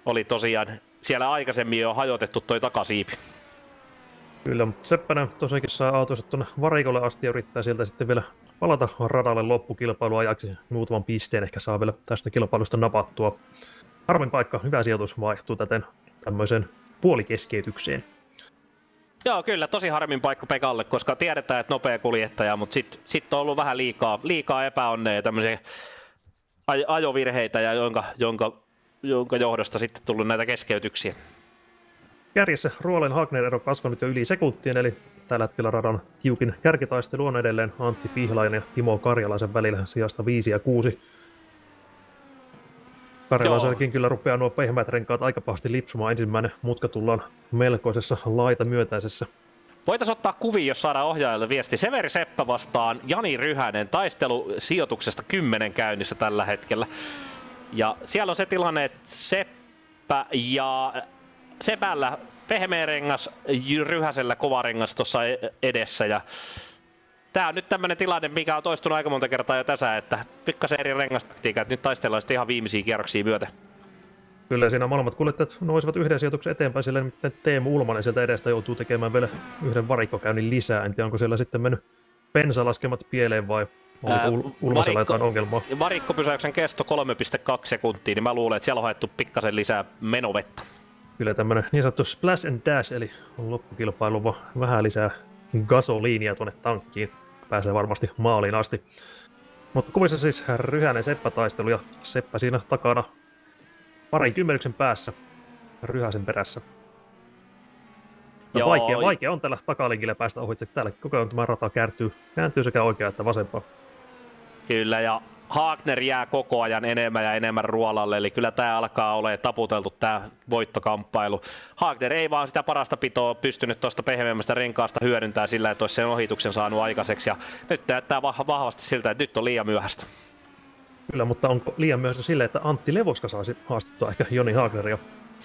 oli tosiaan siellä aikaisemmin jo hajotettu toi takasiipi. Kyllä, mutta Seppänen tosiaankin saa autonsa tuonne varikolle asti ja yrittää sieltä sitten vielä palata radalle loppukilpailuajaksi. Muutaman pisteen ehkä saa vielä tästä kilpailusta napattua. Harmin paikka, hyvä sijoitus vaihtuu täten tämmöiseen puolikeskeytykseen. Joo, kyllä, tosi harmin paikka Pekalle, koska tiedetään, että nopea kuljettaja, mutta sitten sit on ollut vähän liikaa, liikaa epäonnea ja tämmöisiä aj- ajovirheitä, ja jonka, jonka, jonka johdosta sitten tullut näitä keskeytyksiä. Kärjessä Ruolen Hagner ero kasvanut jo yli sekuntien, eli tällä hetkellä radan tiukin kärkitaistelu on edelleen Antti Pihlainen ja Timo Karjalaisen välillä sijasta viisi ja kuusi. Karjalaisenkin kyllä rupeaa nuo pehmeät renkaat aika pahasti lipsumaan. Ensimmäinen mutka tullaan melkoisessa laita myötäisessä. Voitaisiin ottaa kuvia, jos saadaan ohjaajalle viesti. Severi Seppä vastaan Jani Ryhänen. Taistelu sijoituksesta kymmenen käynnissä tällä hetkellä. Ja siellä on se tilanne, että Seppä ja Sepällä pehmeä rengas, Ryhäsellä kova rengas tuossa edessä. Ja tää on nyt tämmönen tilanne, mikä on toistunut aika monta kertaa jo tässä, että pikkasen eri rengastaktiikka, että nyt taistellaan sitten ihan viimeisiä kierroksia myöten. Kyllä siinä molemmat kuljettajat nousivat yhden sijoituksen eteenpäin, sillä nimittäin Teemu Ulmanen sieltä edestä joutuu tekemään vielä yhden varikkokäynnin lisää. En tiedä, onko siellä sitten mennyt bensalaskemat pieleen vai onko Ulmasella jotain ongelmaa. Varikkopysäyksen kesto kolme pilkku kaksi sekuntia, niin mä luulen, että siellä on haettu pikkasen lisää menovettä. Kyllä tämmönen niin sanottu splash and dash, eli loppukilpailu vaan vähän lisää gasoliinia tuonne tankkiin. Pääsee varmasti maaliin asti. Mutta kuvissa siis Ryhänen Seppä-taistelu ja Seppä siinä takana parin kymmenyksen päässä Ryhäsen perässä. No vaikea, vaikea on tällä takalinkillä päästä ohitse. Täällä koko ajan tämä rata kääntyy, kääntyy sekä oikeaan että vasempaan. Kyllä, ja Hagner jää koko ajan enemmän ja enemmän ruolalle, eli kyllä tämä alkaa olemaan taputeltu tämä voittokamppailu. Hagner ei vaan sitä parasta pitoa pystynyt tuosta pehmeämmästä renkaasta hyödyntää sillä, että olisi sen ohituksen saanut aikaiseksi, ja nyt näyttää vahvasti siltä, että nyt on liian myöhäistä. Kyllä, mutta onko liian myöhäistä sille, että Antti Levoska saisi haastettua ehkä Joni Hagneria?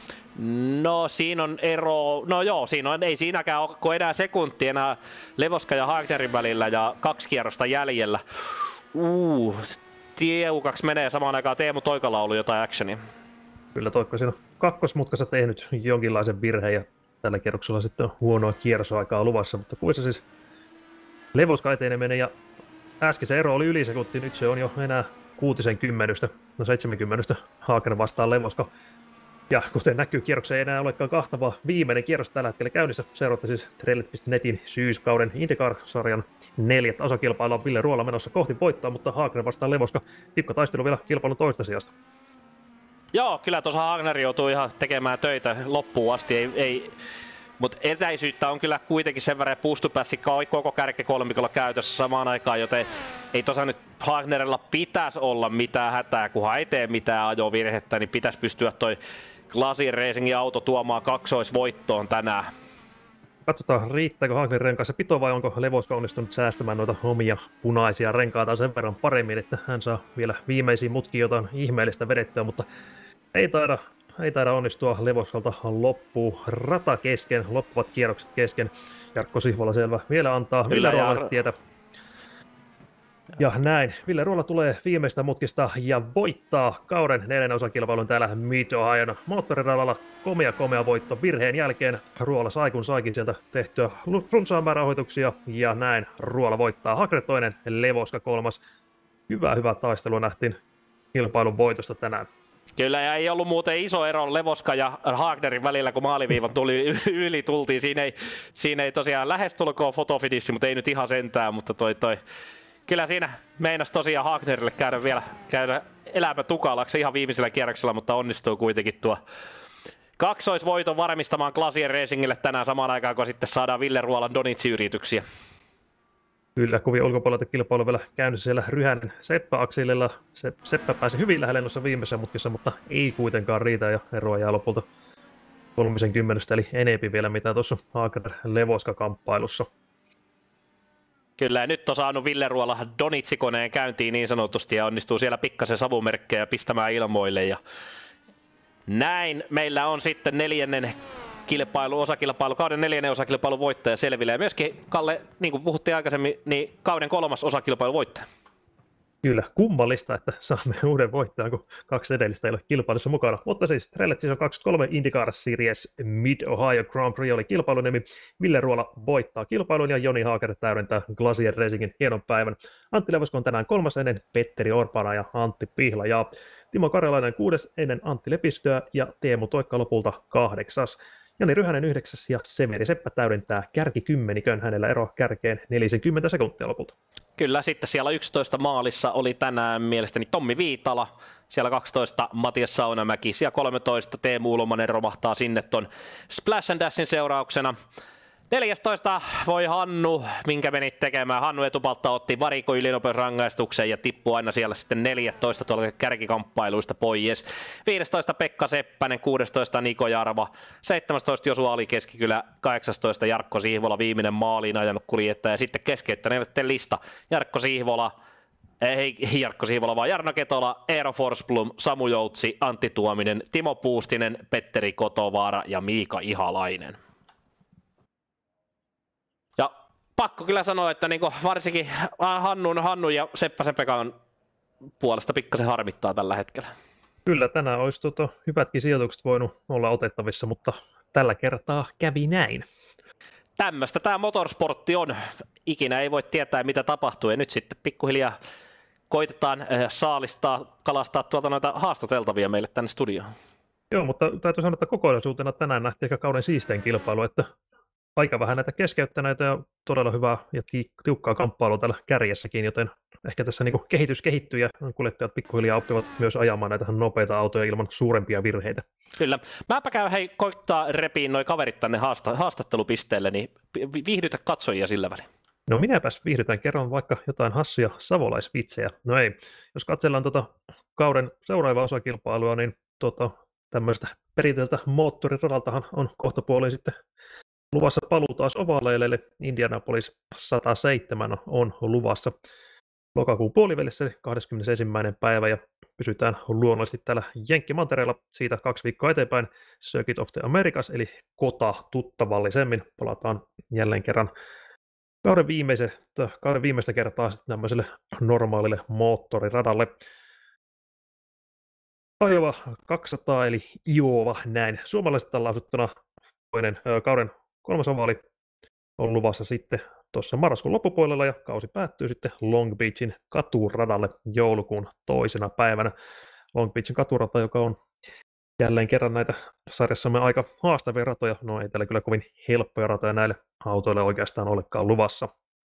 No siinä on ero, no joo, siinä on, ei siinäkään ole enää sekunti enää Levoska ja Hagnerin välillä ja kaksi kierrosta jäljellä. Uh, tieukaksi menee samaan aikaan Teemu Toikalla on ollut jotain actionia. Kyllä Toikko siinä on kakkosmutkassa tehnyt jonkinlaisen virheen ja tällä kierroksella sitten on huonoa kierrosaikaa luvassa, mutta kuissa siis Levoska eteneminen ja äsken se ero oli yli sekunti, nyt se on jo enää kuutisen kymmenystä, no seitsemänkymmentä Hagner vastaan Levoska. Ja kuten näkyy, kierroksen ei enää olekaan kahta, vaan viimeinen kierros tällä hetkellä käynnissä. Seuraatte siis Trellet piste netin syyskauden IndyCar-sarjan neljättä osakilpailua. Ville Ruola menossa kohti voittoa, mutta Hagner vastaan Levoska. Tiukka taistelu vielä kilpailun toista sijasta. Joo, kyllä tuossa Hagner joutuu ihan tekemään töitä loppuun asti. Ei, ei, mutta etäisyyttä on kyllä kuitenkin sen verran puustupässi koko kärkikolmikolla käytössä samaan aikaan, joten ei tuossa nyt Hagnerilla pitäisi olla mitään hätää, kunhan ei tee mitään ajovirhettä, niin pitäisi pystyä toi Glacier Racingin auto tuomaan kaksoisvoittoon tänään. Katsotaan, riittääkö Hagnerin renkaassa pito vai onko Levoska onnistunut säästämään noita omia punaisia renkaita sen verran paremmin, että hän saa vielä viimeisiin mutkiin jotain ihmeellistä vedettyä, mutta ei taida, ei taida onnistua Levoskalta loppuu rata kesken, loppuvat kierrokset kesken. Jarkko Sihvola selvä vielä antaa Ville Ruolalle tietä. Ja näin, Ville Ruola tulee viimeistä mutkista ja voittaa kauden neljännen osakilpailun täällä Mid-Ohion moottoriradalla. Komea komea voitto virheen jälkeen. Ruola sai kun saikin sieltä tehtyä runsaan määrän ohituksia ja näin Ruola voittaa. Hagner toinen, Levoska kolmas. Hyvä hyvä taistelua nähtiin kilpailun voitosta tänään. Kyllä, ja ei ollut muuten iso ero Levoska ja Hagnerin välillä, kun maaliviivan tuli yli tultiin. Siinä ei, siinä ei tosiaan lähestulkoon fotofinissi, mutta ei nyt ihan sentään, mutta toi toi. Kyllä siinä meinasi tosiaan Hagnerille käydä vielä käydä elämä tukalaksi ihan viimeisellä kierroksella, mutta onnistuu kuitenkin tuo kaksoisvoiton varmistamaan Glacier Racingille tänään samaan aikaan, kun sitten saadaan Ville Ruolan Donitsi-yrityksiä. Kyllä, kuvien ulkopuolelta kilpailu vielä käynnissä siellä Ryhänen Seppä-akselilla. Se, Seppä pääsi hyvin lähelle noissa viimeisessä mutkissa, mutta ei kuitenkaan riitä ja eroa jää lopulta kolmisen kymmenystä, eli enempi vielä mitä tuossa Hagner-Levoska-kamppailussa. Kyllä, ja nyt on saanut Ville Ruola Donitsi-koneen käyntiin niin sanotusti ja onnistuu siellä pikkasen savumerkkejä pistämään ilmoille. Ja näin meillä on sitten neljännen kilpailu, osakilpailu, kauden neljännen osakilpailun voittaja selville. Ja myöskin, Kalle, niin kuin puhuttiin aikaisemmin, niin kauden kolmas osakilpailun voittaja. Kyllä, kummallista, että saamme uuden voittajan, kun kaksi edellistä ei ole kilpailussa mukana. Mutta siis Trellet Season kaksikymmentäkolme IndyCar Series Mid-Ohio Grand Prix oli kilpailunimi. Ville Ruola voittaa kilpailun ja Joni Haaker täydentää Glacier Racingin hienon päivän. Antti Levosko on tänään kolmas ennen Petteri Orpana ja Antti Pihla ja Timo Karjalainen kuudes ennen Antti Lepistöä ja Teemu Toikka lopulta kahdeksas. Jani Ryhänen yhdeksäs ja Severi Seppä täydentää kärkikymmenikön, hänellä ero kärkeen neljäkymmentä sekuntia lopulta. Kyllä, sitten siellä yksitoista maalissa oli tänään mielestäni Tommi Viitala, siellä kaksitoista Matias Saunamäki, siellä kolmetoista Teemu Ulomanen romahtaa sinne ton Splash and Dashin seurauksena. neljästoista voi Hannu, minkä meni tekemään. Hannu etupaltta otti variko ylinopeusrangaistuksen ja tippui aina siellä sitten neljätoista tuolla kärkikamppailuista pois. viisitoista Pekka Seppänen, kuusitoista Niko Jarva, seitsemäntoista Josu Ali Keskikylä, kahdeksantoista Jarkko Sihvola, viimeinen maaliin ajanut kuljettaja ja sitten keskeyttäneiden lista. Jarkko Sihvola, ei Jarkko Sihvola, vaan Jarno Ketola, Eero Forsblom, Samu Joutsi, Antti Tuominen, Timo Puustinen, Petteri Kotovaara ja Miika Ihalainen. Ja pakko kyllä sanoa, että niinku varsinkin Hannun, Hannun ja Seppäsen Pekan puolesta pikkasen harmittaa tällä hetkellä. Kyllä, tänään olisi tuota, hyvätkin sijoitukset voinut olla otettavissa, mutta tällä kertaa kävi näin. Tämmöistä tämä motorsportti on. Ikinä ei voi tietää, mitä tapahtuu, ja nyt sitten pikkuhiljaa koitetaan saalistaa, kalastaa tuolta noita haastateltavia meille tänne studioon. Joo, mutta täytyy sanoa, että kokonaisuutena tänään nähtiin ehkä kauden siistein kilpailu, että aika vähän näitä keskeyttäneitä ja todella hyvää ja tiukkaa kamppailua täällä kärjessäkin, joten ehkä tässä niin kehitys kehittyy ja kuljettajat pikkuhiljaa oppivat myös ajamaan näitä nopeita autoja ilman suurempia virheitä. Kyllä. Mäpä käyn hei koittaa repiin noi kaverit tänne haasta- haastattelupisteelle, niin viihdytä katsojia sillä välin. No minäpäs viihdytään kerran vaikka jotain hassuja savolaisvitsejä. No ei, jos katsellaan tuota kauden seuraavaa osakilpailua, niin tuota, tämmöistä perinteeltä moottoriradaltahan on kohtapuoliin sitten luvassa paluu taas ovaaleille. Indianapolis sata seitsemän on luvassa lokakuun puolivälissä kahdeskymmenesensimmäinen päivä ja pysytään luonnollisesti täällä Jenkkimantereella siitä kaksi viikkoa eteenpäin Circuit of the Americas eli kota tuttavallisemmin. Palataan jälleen kerran kauden, kauden viimeistä kertaa sitten tämmöiselle normaalille moottoriradalle. Iowa kaksisataa eli Iowa näin suomalaisesta lausuttuna toinen kauden kolmas ovaali on luvassa sitten tuossa marraskuun loppupuolella ja kausi päättyy sitten Long Beachin katuradalle joulukuun toisena päivänä. Long Beachin katurata, joka on jälleen kerran näitä sarjassamme aika haastavia ratoja. No ei täällä kyllä kovin helppoja ratoja näille autoille oikeastaan olekaan luvassa.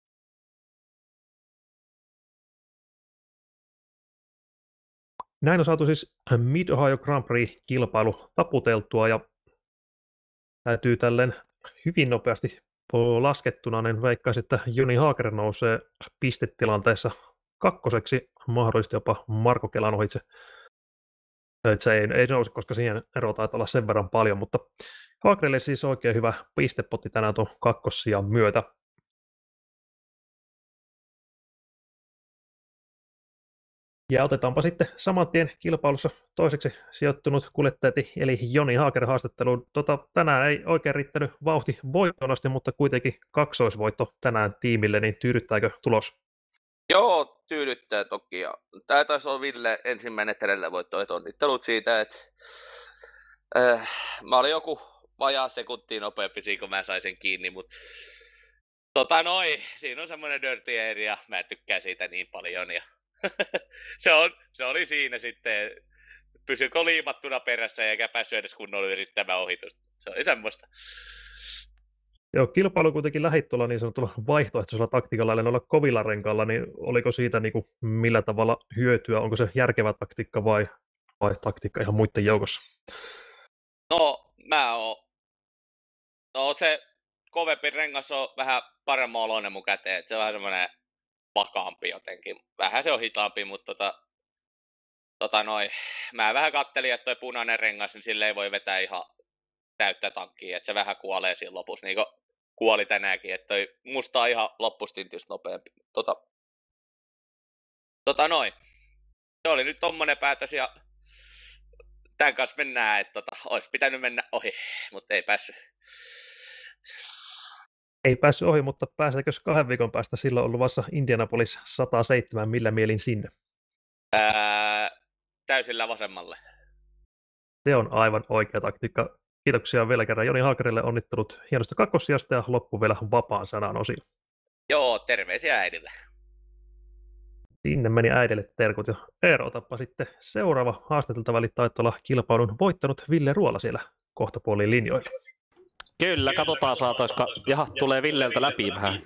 Näin on saatu siis Mid-Ohio Grand Prix-kilpailu taputeltua ja täytyy tälleen hyvin nopeasti laskettuna, niin veikkaisin, että Joni Haaker nousee pistetilanteessa kakkoseksi, mahdollisesti jopa Marko Kelan ohitse. Se ei, ei nousi, koska siihen ero taitaa olla sen verran paljon, mutta Haakerille siis oikein hyvä pistepotti tänään tuon kakkossijan myötä. Ja otetaanpa sitten saman tien kilpailussa toiseksi sijoittunut kuljettajat, eli Joni Haaker haastatteluun. Tota, tänään ei oikein riittänyt vauhti voittoon, mutta kuitenkin kaksoisvoitto tänään tiimille, niin tyydyttääkö tulos? Joo, tyydyttää toki. Ja tämä taisi olla Ville ensimmäinen Trellet voitto, että onnittelut siitä, että äh, mä olin joku vajaa sekuntiin nopeampi siinä, kun mä sain sen kiinni, mutta tota noi, siinä on semmoinen dirty area, mä tykkään siitä niin paljon ja se, on, se oli siinä sitten, pysyikö liimattuna perässä eikä päässyt edes kunnolla yrittämään ohitusta. Se oli semmoista. Joo, kilpailu kuitenkin lähit tuolla niin sanotulla vaihtoehtoisella taktiikalla, eli noilla kovilla renkailla, niin oliko siitä niin kuin millä tavalla hyötyä? Onko se järkevä taktiikka vai, vai taktiikka ihan muiden joukossa? No, mä oon. No se kovempi rengas on vähän paremman oloinen mun käteen, että se on vähän semmoinen vakaampi jotenkin. Vähän se on hitaampi, mutta tota, tota noi, mä vähän kattelin, että toi punainen rengas, niin sille ei voi vetää ihan täyttä tankkia, että se vähän kuolee siinä lopussa, niin kuin kuoli tänäänkin, että toi musta on ihan loppustintystä nopeampi. Tota, tota noi, se oli nyt tommonen päätös ja tämän kanssa mennään, että tota, olisi pitänyt mennä ohi, mutta ei päässyt. Ei päässyt ohi, mutta pääseekö kahden viikon päästä silloin on luvassa Indianapolis sata seitsemän, millä mielin sinne? täysillä vasemmalle. Se on aivan oikea taktiikka. Kiitoksia vielä kerran Joni Haakerille, onnittelut hienosta kakkossijasta ja loppu vielä vapaan sanan osio. Joo, terveisiä äidille. Sinne meni äidille terkut ja Eero, otappa sitten seuraava haastateltava, eli taitaa olla kilpailun voittanut Ville Ruola siellä kohtapuoliin linjoilla. Kyllä, katsotaan saataisiko. Jaha, tulee Villeltä läpi vähän.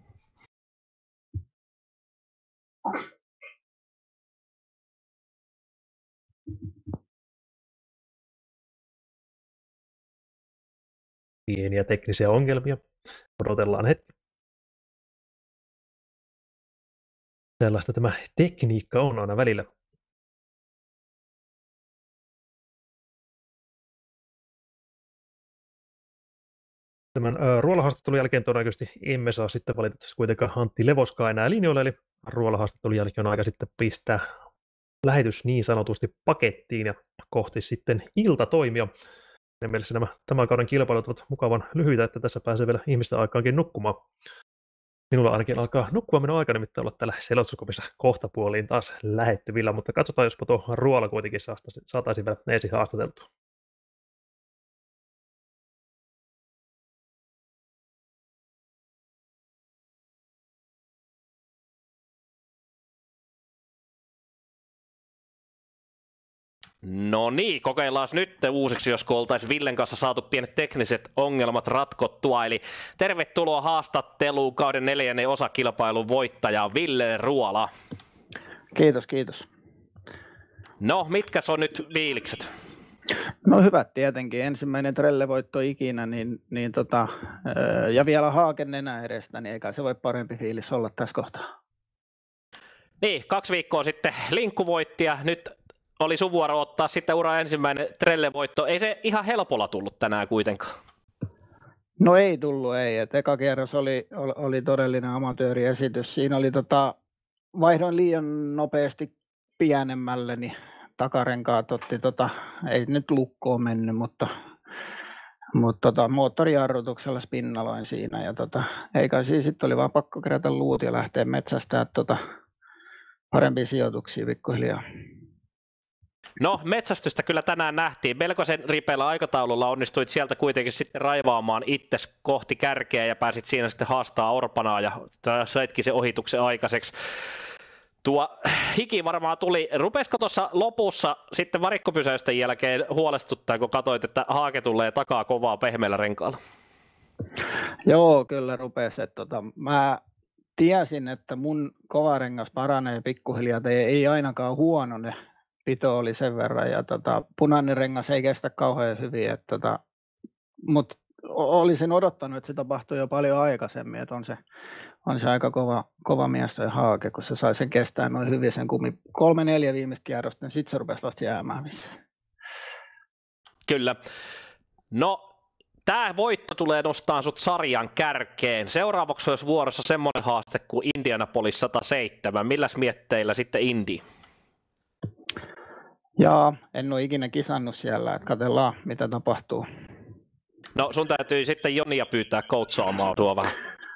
Pieniä teknisiä ongelmia. Odotellaan hetki. Sellaista tämä tekniikka on aina välillä. Tämän äh, ruolahaastattelun jälkeen todennäköisesti emme saa sitten valitettavasti kuitenkaan Antti Levoskaa enää linjoille, eli ruolahaastattelun jälkeen on aika sitten pistää lähetys niin sanotusti pakettiin ja kohti sitten iltatoimia. Ja mielessä nämä tämän kauden kilpailut ovat mukavan lyhyitä, että tässä pääsee vielä ihmisten aikaankin nukkumaan. Minulla ainakin alkaa nukkuvaminen aika nimittäin olla täällä selostuskopissa kohtapuoliin taas lähettyvillä, mutta katsotaan, jospa tuo Ruola kuitenkin saataisiin vielä ensin haastateltua. No niin, kokeillaan nyt uusiksi, jos oltaisiin Villen kanssa saatu pienet tekniset ongelmat ratkottua. Eli tervetuloa haastatteluun kauden neljännen osakilpailun voittaja Ville Ruola. Kiitos, kiitos. No, mitkä on nyt fiilikset? No hyvät tietenkin. Ensimmäinen trellevoitto ikinä, niin, niin tota, ja vielä Haaken nenä edestä, niin eikä se voi parempi fiilis olla tässä kohtaa. Niin, kaksi viikkoa sitten Linkku voitti ja nyt oli sun vuoro ottaa sitten ura ensimmäinen trellevoitto. Ei se ihan helpolla tullut tänään kuitenkaan. No ei tullut, ei. Et eka kierros oli, oli, oli todellinen amatööriesitys. Siinä oli tota, vaihdoin liian nopeasti pienemmälle, niin takarenkaat otti, tota, ei nyt lukkoon mennyt, mutta, mutta tota, moottorijarrutuksella spinnaloin siinä. Ja tota, eikä siis sitten oli vaan pakko kerätä luut ja lähteä metsästää tota, parempia sijoituksia pikkuhiljaa. No, metsästystä kyllä tänään nähtiin. Melkoisen ripeällä aikataululla onnistuit sieltä kuitenkin sitten raivaamaan itses kohti kärkeä ja pääsit siinä sitten haastaa Orpanaa ja saitkin se ohituksen aikaiseksi. Tuo hiki varmaan tuli. Rupesiko tuossa lopussa sitten varikkopysäysten jälkeen huolestuttaa, kun katsoit, että Haake tulee takaa kovaa pehmeällä renkaalla? Joo, kyllä rupesi. Tota, mä tiesin, että mun kovarengas paranee pikkuhiljaa, ei, ei ainakaan huono ne. Pito oli sen verran ja tota, punainen rengas ei kestä kauhean hyvin, että tota, mutta olisin odottanut, että se tapahtui jo paljon aikaisemmin, että on se, on se aika kova, kova mies toi Haake, kun se sai sen kestää noin hyvin sen kumi kolme neljä viimeistä kierrosta, niin sitten se rupesi vasta jäämään missään. Kyllä. No, tämä voitto tulee nostaa sut sarjan kärkeen. Seuraavaksi olisi vuorossa semmoinen haaste kuin Indianapolis sata seitsemän. Milläs mietteillä sitten Indy? Jaa, en ole ikinä kisannut siellä, että katsellaan mitä tapahtuu. No sun täytyy sitten Jonia pyytää coachaamaan tuo vähän.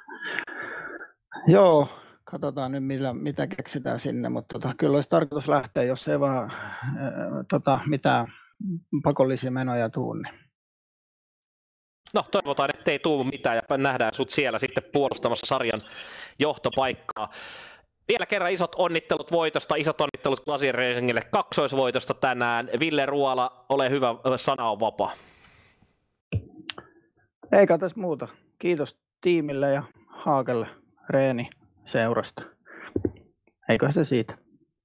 Joo, katsotaan nyt millä, mitä keksitään sinne, mutta tota, kyllä olisi tarkoitus lähteä, jos ei vaan äh, tota, mitään pakollisia menoja tuu. Niin. No toivotaan, ettei tuu mitään ja nähdään sut siellä sitten puolustamassa sarjan johtopaikkaa. Vielä kerran isot onnittelut voitosta, isot onnittelut Glacier Racingille kaksoisvoitosta tänään. Ville Ruola, ole hyvä, sana on vapaa. Eikä tässä muuta. Kiitos tiimille ja Haakelle reeni seurasta. Eiköhän se siitä.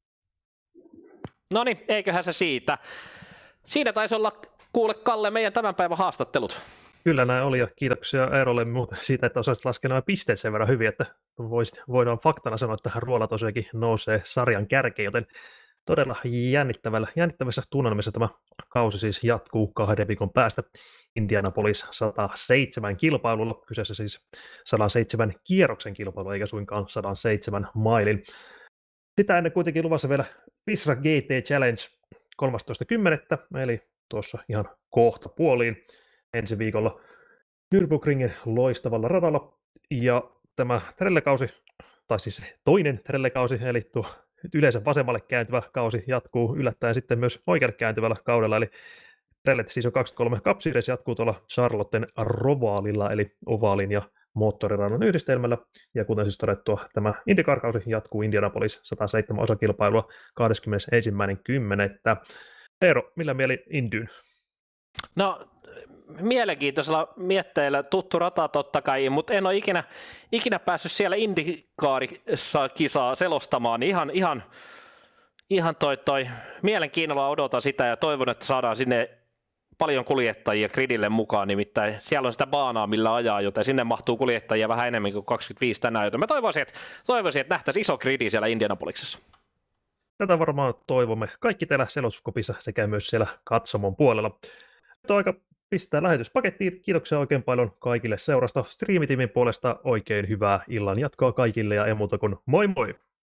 No niin, eiköhän se siitä. Siinä taisi olla, kuule Kalle, meidän tämän päivän haastattelut. Kyllä näin oli, ja kiitoksia Eerolle siitä, että osasit laskea nämä pisteet sen verran hyvin, että voisit, voidaan faktana sanoa, että Ruola tosiaankin nousee sarjan kärkeen, joten todella jännittävällä, jännittävässä tunnelmissa tämä kausi siis jatkuu kahden viikon päästä Indianapolis sata seitsemän kilpailulla, kyseessä siis sata seitsemän kierroksen kilpailu, eikä suinkaan sata seitsemän mailin. Sitä ennen kuitenkin luvassa vielä Visra G T Challenge kolmastoista kymmenettä, eli tuossa ihan kohta puoliin. Ensi viikolla Nürburgringin loistavalla radalla, ja tämä trellekausi, tai siis toinen trellekausi, eli tuo yleensä vasemmalle kääntyvä kausi jatkuu yllättäen sitten myös oikealle kääntyvällä kaudella, eli Rallyt Season kaksikymmentäkolme Cup Series jatkuu tuolla Charlotten Rovalilla, eli ovaalin ja moottorirannan yhdistelmällä, ja kuten siis todettua, tämä IndyCar-kausi jatkuu Indianapolis sata seitsemän osakilpailua kahdeskymmenesensimmäinen kymmenettä Eero, millä mieli Indyyn? No, mielenkiintoisella mietteillä tuttu rata totta kai, mutta en ole ikinä, ikinä päässyt siellä IndyCarissa kisaa selostamaan, niin ihan, ihan, ihan toi, toi mielenkiinnolla odotan sitä ja toivon, että saadaan sinne paljon kuljettajia gridille mukaan, nimittäin siellä on sitä baanaa, millä ajaa, joten sinne mahtuu kuljettajia vähän enemmän kuin kaksikymmentäviisi tänään, joten mä toivoisin, että, toivoisin, että nähtäisiin iso gridi siellä Indianapoliksessa. Tätä varmaan toivomme kaikki täällä selostuskopissa sekä myös siellä katsomon puolella. Nyt on aika pistää lähetys pakettiin. Kiitoksia oikein paljon kaikille seurasta. Striimitiimin puolesta oikein hyvää illan jatkoa kaikille ja ei muuta kuin moi moi!